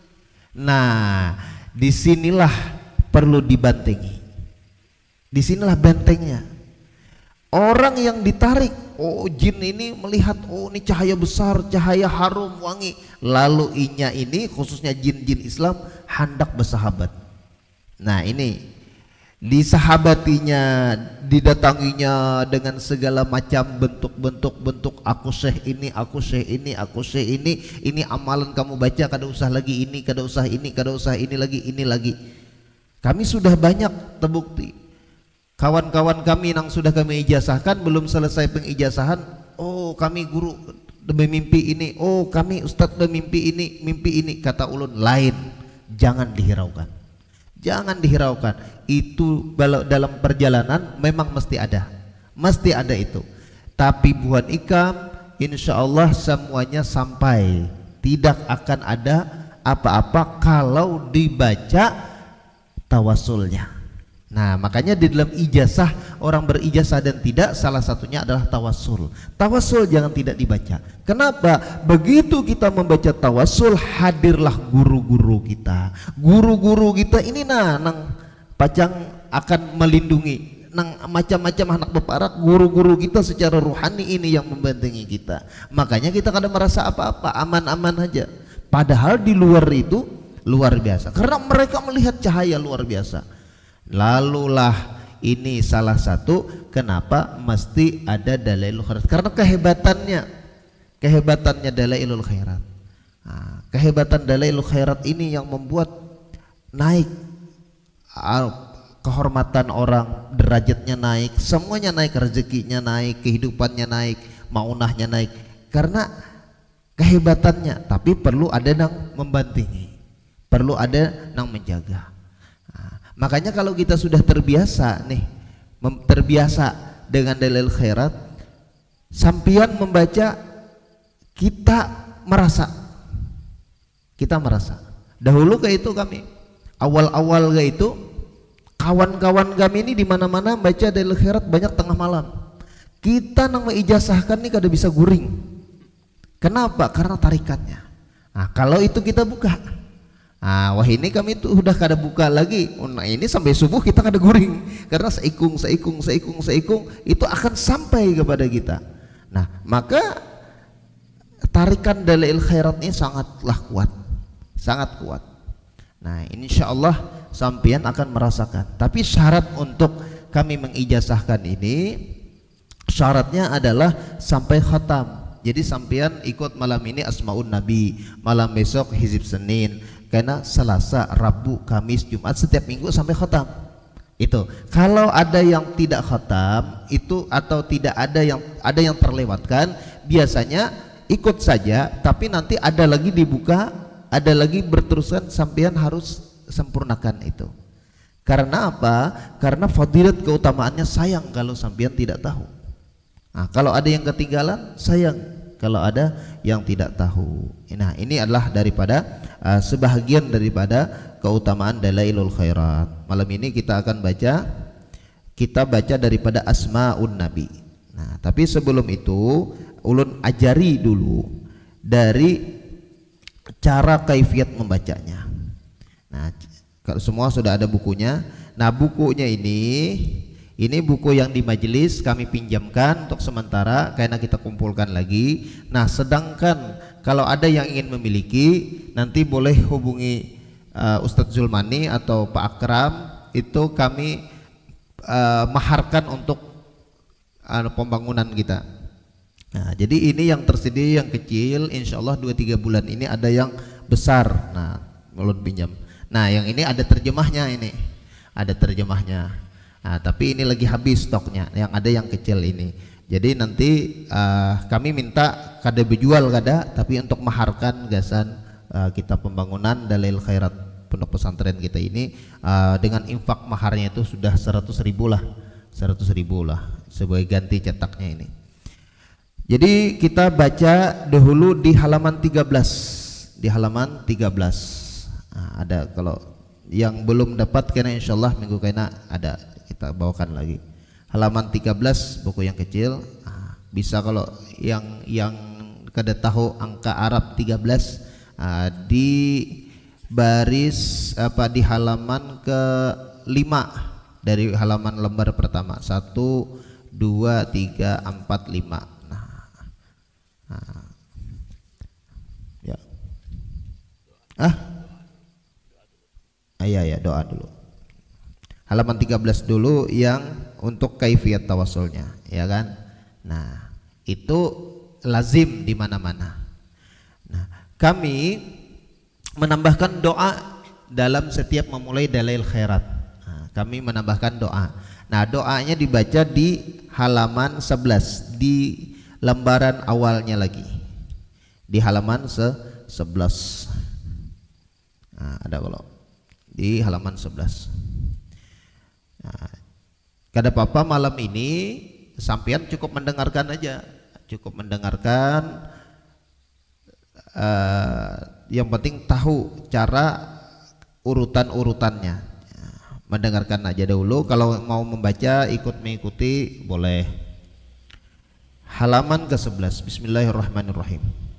Nah, disinilah perlu dibantengi. Disinilah bentengnya. Orang yang ditarik, oh jin ini melihat, oh ini cahaya besar, cahaya harum, wangi. Lalu inya ini, khususnya jin-jin Islam, hendak bersahabat. Nah ini disahabatinya, didatanginya dengan segala macam bentuk-bentuk bentuk, aku syekh ini, aku syekh ini, aku syekh ini, ini amalan kamu baca, kada usah lagi ini, kada usah ini, kada usah ini lagi, ini lagi. Kami sudah banyak terbukti. Kawan-kawan kami yang sudah kami ijazahkan belum selesai pengijazahan, oh kami guru bermimpi ini, oh kami ustadz bermimpi ini, mimpi ini. Kata ulun lain, jangan dihiraukan. Jangan dihiraukan, itu dalam perjalanan memang mesti ada, mesti ada itu. Tapi buhan ikam, insya Allah semuanya sampai, tidak akan ada apa-apa kalau dibaca tawasulnya. Nah makanya di dalam ijazah, orang berijazah dan tidak, salah satunya adalah tawasul. Tawasul jangan tidak dibaca. Kenapa? Begitu kita membaca tawasul, hadirlah guru-guru kita. Guru-guru kita ini nah nang pacang akan melindungi, nang macam-macam anak beparak, guru-guru kita secara ruhani ini yang membentengi kita. Makanya kita kadang merasa apa-apa, aman-aman aja. Padahal di luar itu luar biasa, karena mereka melihat cahaya luar biasa. Lalulah ini salah satu kenapa mesti ada dalailul khairat, karena kehebatannya kehebatannya dalailul khairat. Nah, kehebatan dalailul khairat ini yang membuat naik kehormatan orang, derajatnya naik, semuanya naik, rezekinya naik, kehidupannya naik, maunahnya naik, karena kehebatannya. Tapi perlu ada yang membantingi, perlu ada yang menjaga. Makanya kalau kita sudah terbiasa nih, terbiasa dengan dalil khairat, sampian membaca, kita merasa, kita merasa. Dahulu kayak itu kami, awal-awal kayak itu, kawan-kawan kami ini di mana-mana baca dalil khairat banyak tengah malam. Kita nang ijazahkan nih kada bisa guring. Kenapa? Karena tarikannya. Nah kalau itu kita buka. Nah, wah ini kami tuh udah kada buka lagi. Nah ini sampai subuh kita kada guring, karena seikung, seikung, seikung, seikung itu akan sampai kepada kita. Nah maka tarikan dalil khairat ini sangatlah kuat, sangat kuat. Nah insya Allah sampian akan merasakan. Tapi syarat untuk kami mengijazahkan ini, syaratnya adalah sampai khatam. Jadi sampian ikut malam ini Asmaun Nabi, malam besok Hizib Senin, karena Selasa, Rabu, Kamis, Jumat setiap minggu sampai khatam. Itu kalau ada yang tidak khatam itu, atau tidak ada yang ada yang terlewatkan, biasanya ikut saja, tapi nanti ada lagi dibuka, ada lagi berterusan, sampean harus sempurnakan itu. Karena apa? Karena fadilat keutamaannya sayang kalau sampean tidak tahu. Nah, kalau ada yang ketinggalan sayang kalau ada yang tidak tahu. Nah ini adalah daripada uh, sebahagian daripada keutamaan dalailul khairat. Malam ini kita akan baca, kita baca daripada Asmaun Nabi. Nah tapi sebelum itu ulun ajari dulu dari cara kaifiat membacanya. Nah kalau semua sudah ada bukunya. Nah bukunya ini Ini buku yang di majelis kami pinjamkan untuk sementara karena kita kumpulkan lagi. Nah sedangkan kalau ada yang ingin memiliki, nanti boleh hubungi uh, Ustadz Zulmani atau Pak Akram itu kami uh, maharkan untuk uh, pembangunan kita. Nah, jadi ini yang tersedia yang kecil, insya Allah dua tiga bulan ini ada yang besar. Nah, ulun pinjam. Nah, yang ini ada terjemahnya ini, ada terjemahnya. Nah, tapi ini lagi habis stoknya. Yang ada yang kecil ini. Jadi nanti uh, kami minta kada berjual kada, tapi untuk maharkan gasan uh, kita pembangunan Dalail Khairat pondok pesantren kita ini uh, dengan infak maharnya itu sudah seratus ribu lah, seratus ribu lah sebagai ganti cetaknya ini. Jadi kita baca dahulu di halaman tiga belas, di halaman tiga belas. Nah, ada kalau yang belum dapat karena insyaallah minggu kena ada kita bawakan lagi. Halaman tiga belas buku yang kecil. Nah, bisa kalau yang yang kada tahu angka Arab tiga belas uh, di baris apa di halaman ke lima dari halaman lembar pertama. Satu, dua, tiga, empat, lima. Nah, nah. Ya. Ah? Ah, iya ya, doa dulu. Halaman tiga belas dulu yang untuk kaifiyat tawasulnya, ya kan? Nah, itu lazim di mana-mana. Nah, kami menambahkan doa dalam setiap memulai Dalail Khairat. Nah, kami menambahkan doa. Nah, doanya dibaca di halaman sebelas di lembaran awalnya lagi. Di halaman se sebelas. Nah, ada kalau di halaman sebelas. Nah, kada apa-apa malam ini sampean cukup mendengarkan aja, cukup mendengarkan. Uh, yang penting tahu cara urutan-urutannya. Mendengarkan aja dahulu. Kalau mau membaca ikut mengikuti boleh. Halaman ke sebelas. Bismillahirrahmanirrahim.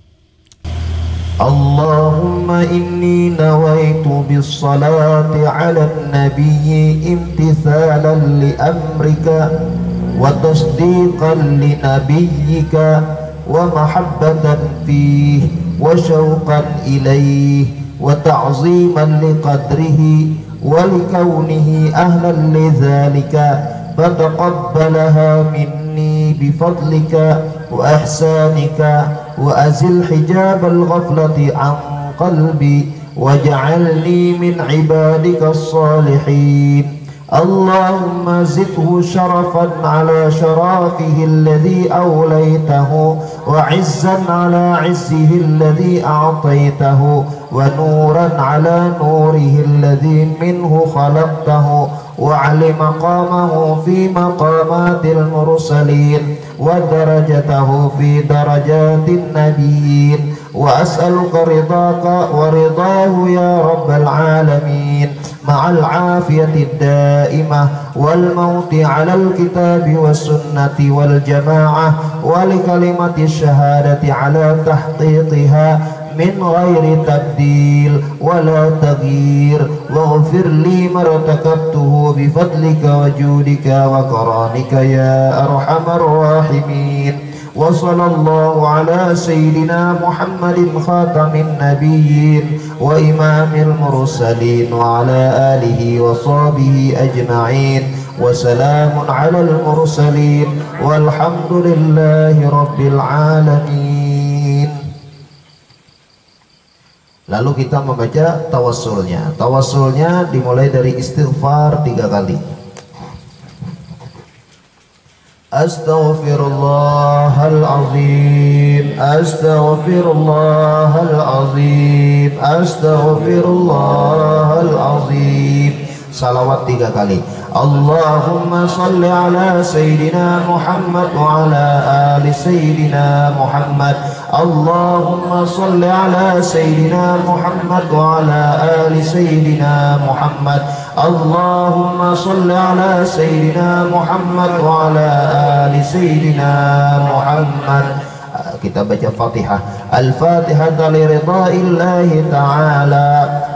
Allahumma inni nawaitu bis salati ala nabiyyi imtithalan li amrika wa tasdiqan li nabiyyika wa mahabbatan fihi wa syauqan ilayhi wa ta'ziman li qadrihi wa li kaunihi ahlan li dhalika fataqabbalaha minni bifadlika wa ihsanika وأزل حجاب الغفلة عن قلبي واجعلني من عبادك الصالحين اللهم زده شرفا على شرافه الذي أوليته وعزا على عزه الذي أعطيته ونورا على نوره الذي منه خلقته وعل مقامه في مقامات المرسلين ودرجته في درجات النبيين وأسألك رضاك ورضاه يا رب العالمين مع العافية الدائمة والموت على الكتاب والسنة والجماعة ولكلمة الشهادة على تحقيقها من غير تبديل ولا تغيير واغفر لي ما ارتكبته بفضلك وجودك وكرامك يا أرحم الراحمين وصلى الله على سيدنا محمد خاتم النبيين وإمام المرسلين وعلى آله وصحبه أجمعين وسلام على المرسلين والحمد لله رب العالمين. Lalu kita membaca tawassulnya. Tawassulnya dimulai dari istighfar tiga kali. Astaghfirullahal azim, astaghfirullahal azim, astaghfirullahal azim. Salawat tiga kali. Allahumma salli ala Sayyidina Muhammad wa ala ali Sayyidina Muhammad. Allahumma salli ala Sayyidina Muhammad wa ala ali Sayyidina Muhammad. Allahumma salli ala Sayyidina Muhammad wa ala ali Sayyidina Muhammad. Kita baca Fatihah. Al-Fatihah li ridaillahi ta'ala.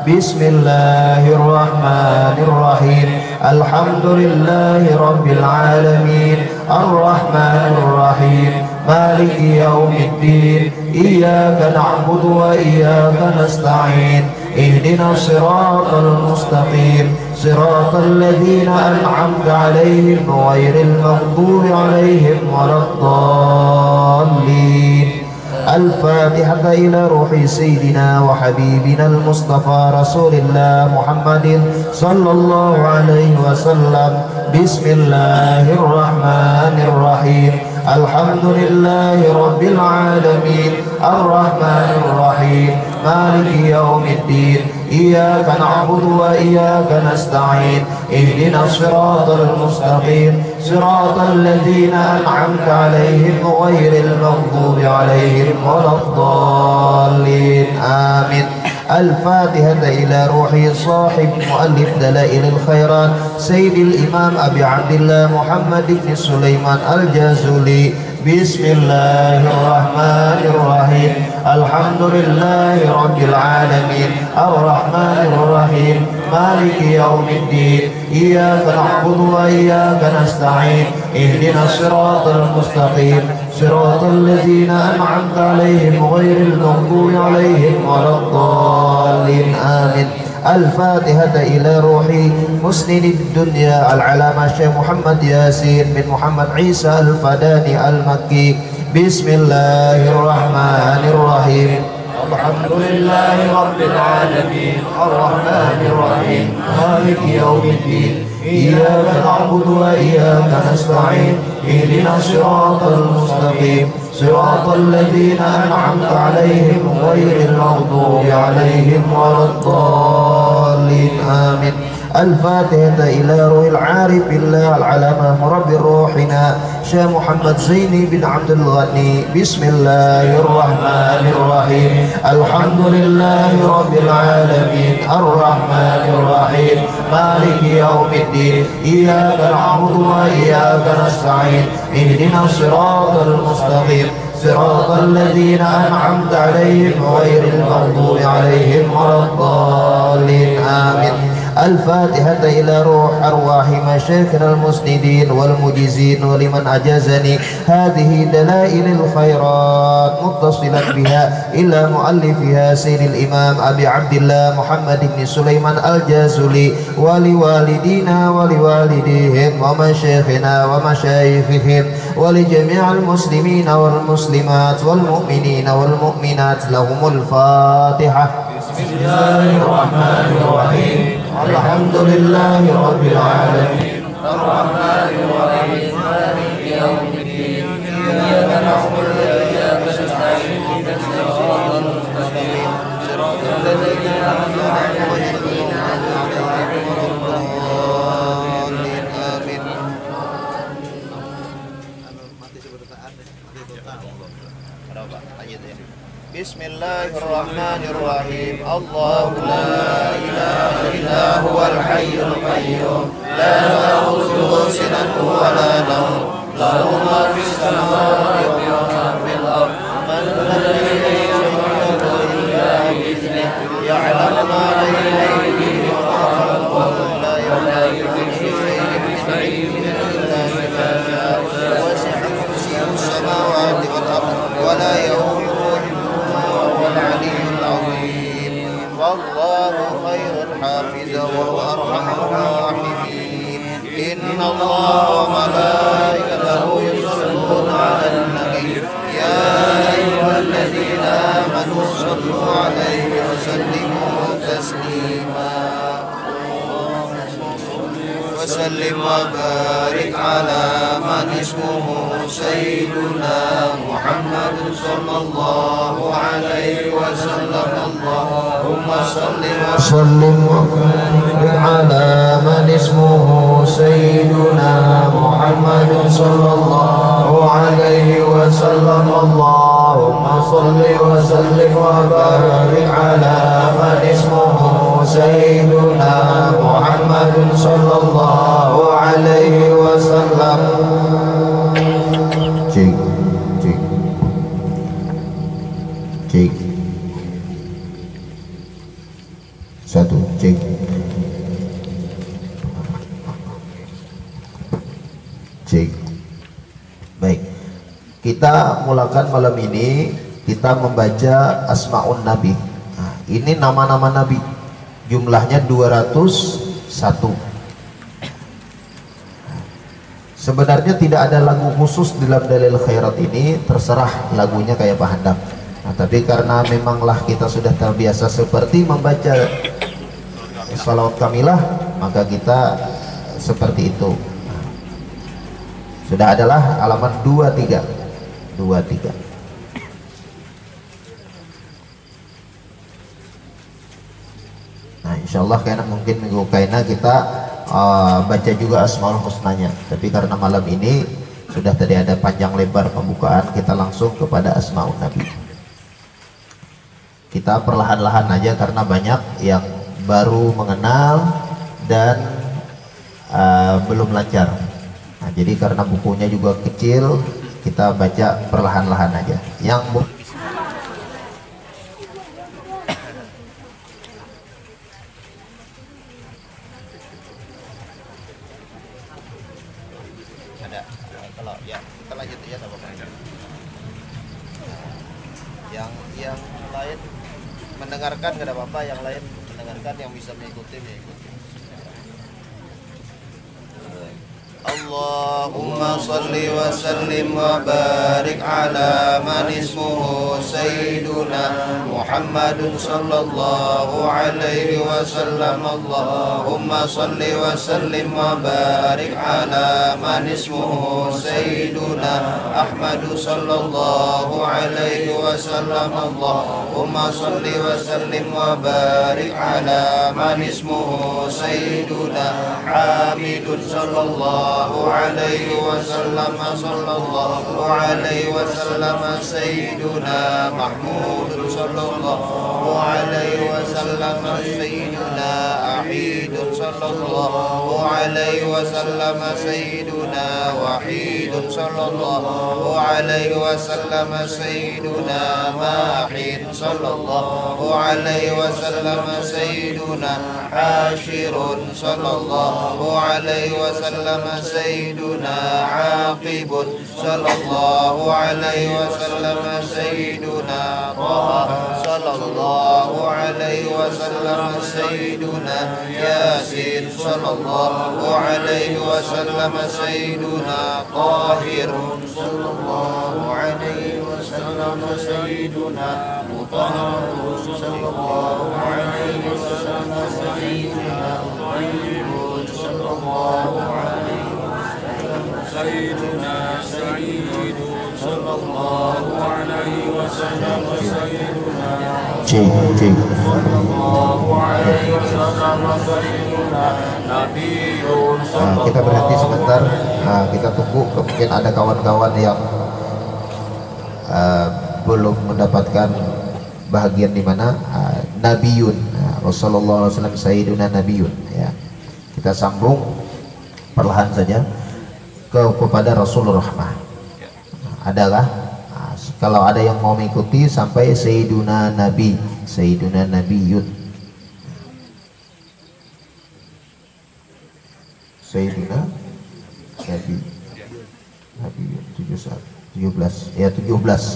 Bismillahirrahmanirrahim. Alhamdulillahi rabbil alamin. Ar-Rahmanirrahim. Maliki yaumiddin. Iyyaka na'budu wa iyyaka nasta'in. اهدنا الصراط المستقيم صراط الذين أنعمت عليهم غير المغضوب عليهم ولا الضالين. الفاتحة إلى روح سيدنا وحبيبنا المصطفى رسول الله محمد صلى الله عليه وسلم. بسم الله الرحمن الرحيم. الحمد لله رب العالمين الرحمن الرحيم مالك يوم الدين إياك نعبد وإياك نستعين اهدنا الصراط المستقيم صراط الذين أنعمت عليهم غير المغضوب عليهم ولا الضالين آمين. الفاتحة إلى روح صاحب مؤلف دلائل الخيرات سيد الإمام أبي عبد الله محمد بن سليمان الجازولي. بسم الله الرحمن الرحيم. الحمد لله رب العالمين الرحمن الرحيم مالك يوم الدين إياك نعبد وإياك نستعين اهدنا الصراط المستقيم صراط الذين أنعمت عليهم غير المغضوب عليهم ولا الضالين آمين. الفاتحة إلى روح مسند الدنيا العلامة الشيخ محمد ياسين بن محمد عيسى الفداني المكي. بسم الله الرحمن الرحيم. الحمد لله رب العالمين الرحمن الرحيم مالك يوم الدين إياك نعبد وإياك نستعين اهدنا الصراط المستقيم صراط الذين أنعمت عليهم غير المغضوب عليهم ولا الضالين آمين. الفاتحة إلى روح العارف بالله العلامة مربي روحنا شيخ محمد زيني بن عبد الغني. بسم الله الرحمن الرحيم. الحمد لله رب العالمين الرحمن الرحيم مالك يوم الدين إياك نعبد وإياك نستعين اهدنا الصراط المستقيم صراط الذين أنعمت عليهم غير المغضوب عليهم ولا الضالين آمين. الفاتحة إلى روح أرواح مشايخنا المسندين والمجيزين ولمن أجازني هذه دلائل الخيرات متصلا بها إلى مؤلفها سيد الإمام أبي عبد الله محمد بن سليمان الجازولي ولوالدينا ولوالديهم ومشايخنا ومشايخهم ولجميع المسلمين والمسلمات والمؤمنين والمؤمنات. لهم الفاتحة. بسم الله الرحمن الرحيم. الحمد لله رب العالمين الرحمن الرحيم مالك يوم الدين إياك نعبد وإياك نستعين اهدنا الصراط المستقيم صراط الذين أنعمت عليهم غير المغضوب عليهم ولا الضالين آمين. بسم الله الرحمن الرحيم. الله لا إله إلا هو الحي القيوم لا تأخذه سنة ولا نوم له ما في السماوات وما في الأرض من الذي يشهد إلا بإذنه يعلم ما بين أيديهم وما خلفهم لا يحيطون بشيء من علمه إلا بما شاء وسع كرسيه السماوات والأرض ولا يؤوده العلي العظيم. والله خير حافظا وهو أرحم الراحمين. إن الله وملائكته يصلون على النبي يا أيها الذين آمنوا صلوا عليه وسلموا تسليما وسلم وبارك على من اسمه سيدنا محمد صلى الله عليه وسلم. اللهم صل وسلم وبارك على من اسمه سيدنا محمد صلى الله عليه وسلم. اللهم صل وسلم وبارك على من اسمه سيدنا محمد صلى الله عليه وسلم. Cik, cik, cik, satu, cik. Cik. Baik, kita mulakan malam ini kita membaca Asmaun Nabi. Nah, ini nama-nama Nabi, jumlahnya dua ratus satu. Sebenarnya tidak ada lagu khusus dalam dalil khairat ini, terserah lagunya kayak Pak Handap. Nah, tapi karena memanglah kita sudah terbiasa seperti membaca salawat kamilah, maka kita seperti itu. Nah, sudah adalah halaman dua puluh tiga. dua puluh tiga. Nah, insyaallah kayaknya mungkin minggu kaina kita uh, baca juga Asmaul Husnanya. Tapi karena malam ini sudah tadi ada panjang lebar pembukaan, kita langsung kepada Asmaul Nabi. Kita perlahan-lahan aja karena banyak yang baru mengenal dan uh, belum lancar. Nah, jadi karena bukunya juga kecil, kita baca perlahan-lahan aja. Yang ada, kalau ya kita lanjut ya, sama yang yang lain mendengarkan nggak ada apa-apa, yang lain mendengarkan, yang bisa mengikuti mengikuti. Allahumma salli wa sallim wa barik ala man ismuhu sayyiduna Muhammadun sallallahu alaihi wasallam. Allahumma salli wa sallim wa barik ala man ismuhu sayyiduna Ahmadu sallallahu alaihi wasallam. Allahumma salli wa sallim wa barik ala man ismuhu sayyiduna Hamidun sallallahu alaihi wasallam. Sallallahu alaihi wasallam sayyiduna Mahmudun sallallahu alaihi wasallam sayyiduna Ahidun sallallahu alaihi wasallam sayyiduna Wahidun sallallahu alaihi wasallam sayyiduna Mahid sallallahu alaihi wasallam sayyiduna Hashirun sallallahu alaihi wasallam sayyiduna Aqibun sallallahu alaihi wasallam sayyiduna Taha sallallahu alaihi wasallam sayyiduna Yasin sallallahu alaihi wasallam sayyiduna Tahirun sallallahu alaihi wasallam sayyiduna Mutahharun sallallahu alaihi wasallam sayyiduna Tayyibun sallallahu alaihi sayyiduna sayyidun sallallahu alaihi wasallam sayyiduna cik cik sallallahu alaihi wasallam sayyiduna nabiyun sallallahu. Kita berhenti sebentar. Nah, kita tunggu, mungkin ada kawan-kawan yang uh, belum mendapatkan bahagian di mana uh, nabiyun. Nah, Rasulullah shallallahu alaihi wasallam sayyiduna nabiyun ya. Kita sambung perlahan saja ke kepada Rasulullah Rahmah. Adalah nah, kalau ada yang mau mengikuti sampai Sayyiduna Nabi, Sayyiduna Nabiyun, Sayyiduna Nabi, Nabi tujuh belas ya tujuh belas.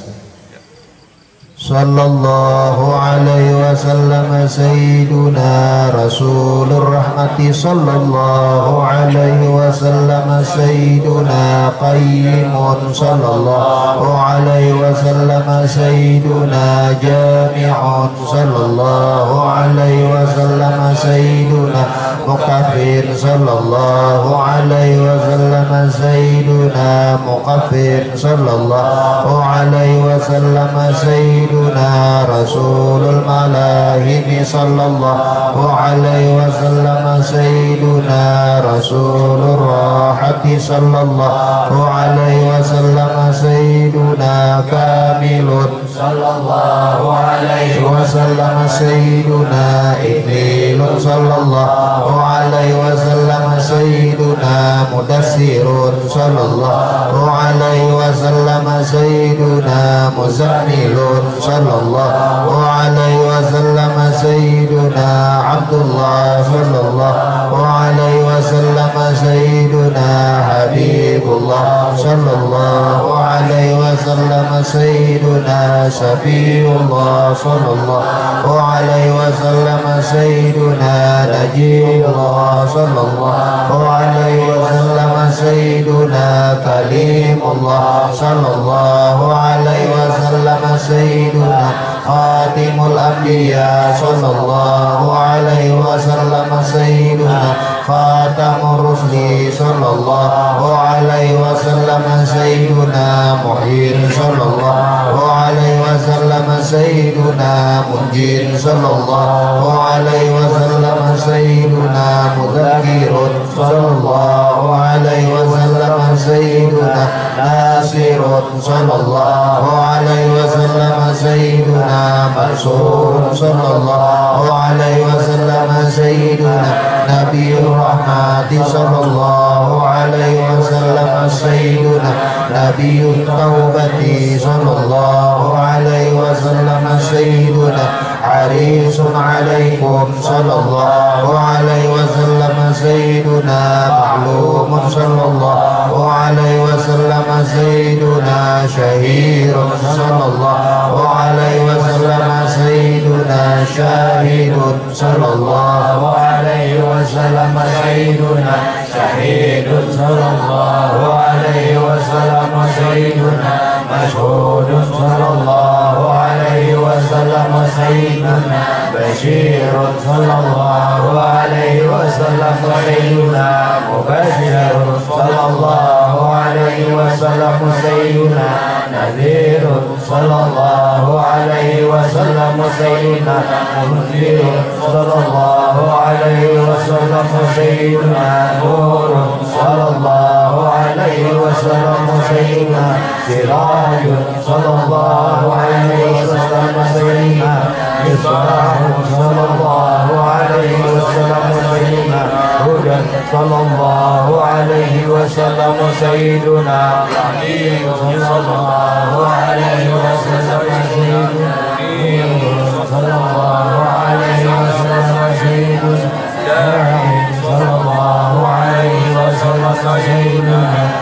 Sallallahu alaihi wasallam sayyiduna Rasulur Rahmati sallallahu alaihi wasallam sayyiduna Qayyimun sallallahu alaihi wasallam sayyiduna Jami'un sallallahu alaihi wasallam sayyiduna Muqaffir sallallahu alaihi wasallam sayyiduna Muqaffir sallallahu alaihi wasallam sayyiduna Rasulul Malahimi sallallahu alaihi wasallam sayyiduna Rasulur Rahati sallallahu alaihi wasallam sayyiduna Kamilun sallallahu alaihi wasallam sayyiduna Iqlilun sallallahu alaihi wasallam sayyiduna Mudassirun sallallahu alaihi wasallam sayyiduna Muzammilun sallallahu alaihi wasallam sayyiduna Abdullah sallallahu alaihi wasallam sayyiduna Habibullah sallallahu alaihi wasallam sayyiduna شفيع الله صلى الله عليه وسلم سيدنا نجي الله صلى الله عليه وسلم سيدنا كليم الله صلى الله عليه وسلم سيدنا خاتم الأنبياء صلى الله عليه وسلم سيدنا خاتم الرسل صلى الله عليه وسلم سيدنا محيي صلى الله عليه وسلم سيدنا منجي صلى الله عليه وسلم سيدنا مذكر صلى الله عليه وسلم سيدنا ناصر صلى الله عليه وسلم سيدنا منصور صلى الله عليه وسلم سيدنا نبي الرحمة صلى الله عليه وسلم سيدنا نبي التوبة صلى الله عليه وسلم سيدنا حريص عليكم صلى الله عليه وسلم سيدنا معلوم صلى الله عليه وسلم سيدنا شهير صلى الله عليه وسلم سيدنا شاهد صلى الله عليه وسلم سيدنا شهيد صلى الله عليه وسلم سيدنا مشهود صلى الله عليه وسلم سيدنا بشير صلى الله عليه وسلم سيدنا مبشر صلى الله عليه وسلم سيدنا نذير صلى الله عليه وسلم سيدنا منذر صلى الله عليه وسلم سيدنا نور صلى الله عليه وسلم سيدنا سراج صلى الله عليه وسلم سيدنا مصباح صلى الله عليه وسلم سيدنا هدى صلى الله عليه وسلم سيدنا علي صلى الله عليه وسلم سيدنا صلى الله عليه وسلم سيدنا صلى الله عليه وسلم سيدنا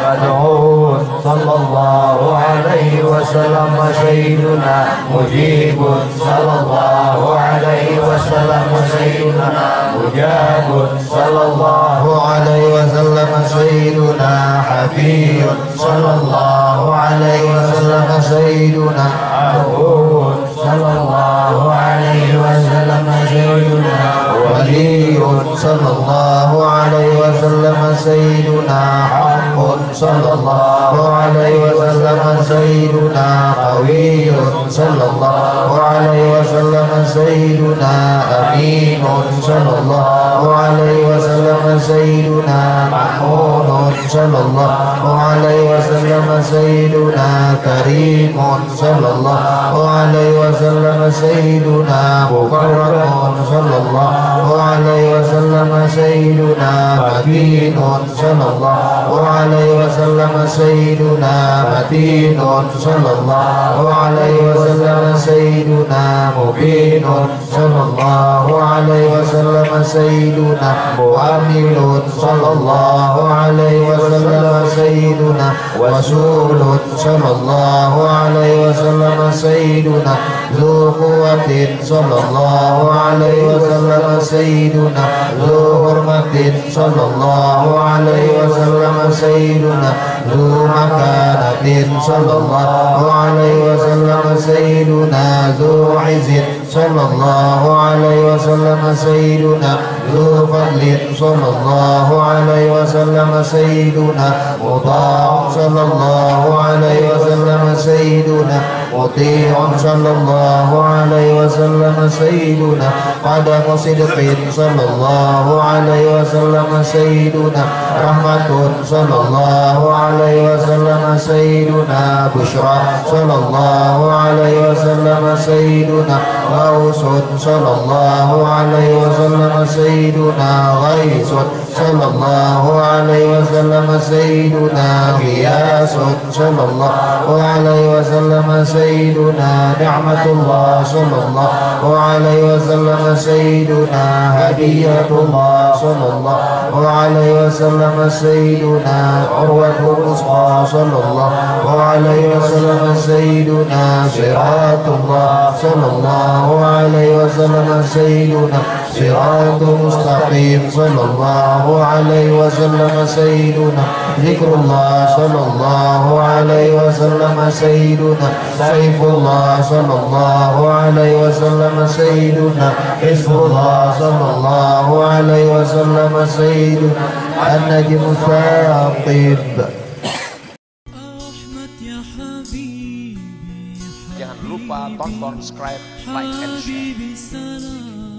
مدعو صلى الله عليه وسلم سيدنا مجيب صلى الله عليه وسلم سيدنا مجاب صلى الله عليه وسلم سيدنا حفيظ صلى الله عليه وسلم سيدنا عفو صلى الله عليه وسلم سيدنا ولي صلى الله عليه وسلم سيدنا حق صلى الله عليه وسلم سيدنا قوي صلى الله عليه وسلم سيدنا أمين صلى الله عليه وسلم سيدنا محمود صلى الله عليه وسلم سيدنا كريم صلى الله عليه وسلم سيدنا مكرم صلى الله عليه وسلم سيدنا مكين صلى الله عليه وسلم سيدنا متين صلى الله عليه وسلم سيدنا مبين صلى الله عليه وسلم سيدنا مؤمن صلى الله عليه وسلم سيدنا وسول صلى الله عليه وسلم سيدنا ذو قوة صلى الله عليه وسلم سيدنا ذو حرمة صلى الله عليه وسلم سيدنا ذو مكانة صلى الله عليه وسلم سيدنا ذو عز صلى الله عليه وسلم سيدنا ذو فضل صلى الله عليه وسلم سيدنا مطاع صلى الله عليه وسلم سيدنا مطيع صلى الله عليه وسلم سيدنا قدم صدق صلى الله عليه وسلم سيدنا رحمة صلى الله عليه وسلم سيدنا بشرى صلى الله عليه وسلم سيدنا غوث صلى الله عليه وسلم سيدنا غيث sallallahu alaihi wasallam sayyiduna Ghiyasun sallallahu alaihi wasallam sayyiduna Ni'matullah sallallahu alaihi wasallam sayyiduna Hadiyatullah sallallahu alaihi wasallam sayyiduna Urwatul Wusqa sallallahu alaihi wasallam sayyiduna Siratullah sallallahu alaihi wasallam sayyiduna Siratul Mustaqim sallallahu alaihi wasallam sayyiduna Zikrullah sallallahu alaihi wasallam sayyiduna Saifullah sallallahu alaihi wasallam sayyiduna Hizbullah sallallahu alaihi wasallam sayyiduna An-Najm Thaqib. Jangan lupa tonton, subscribe, like, and share.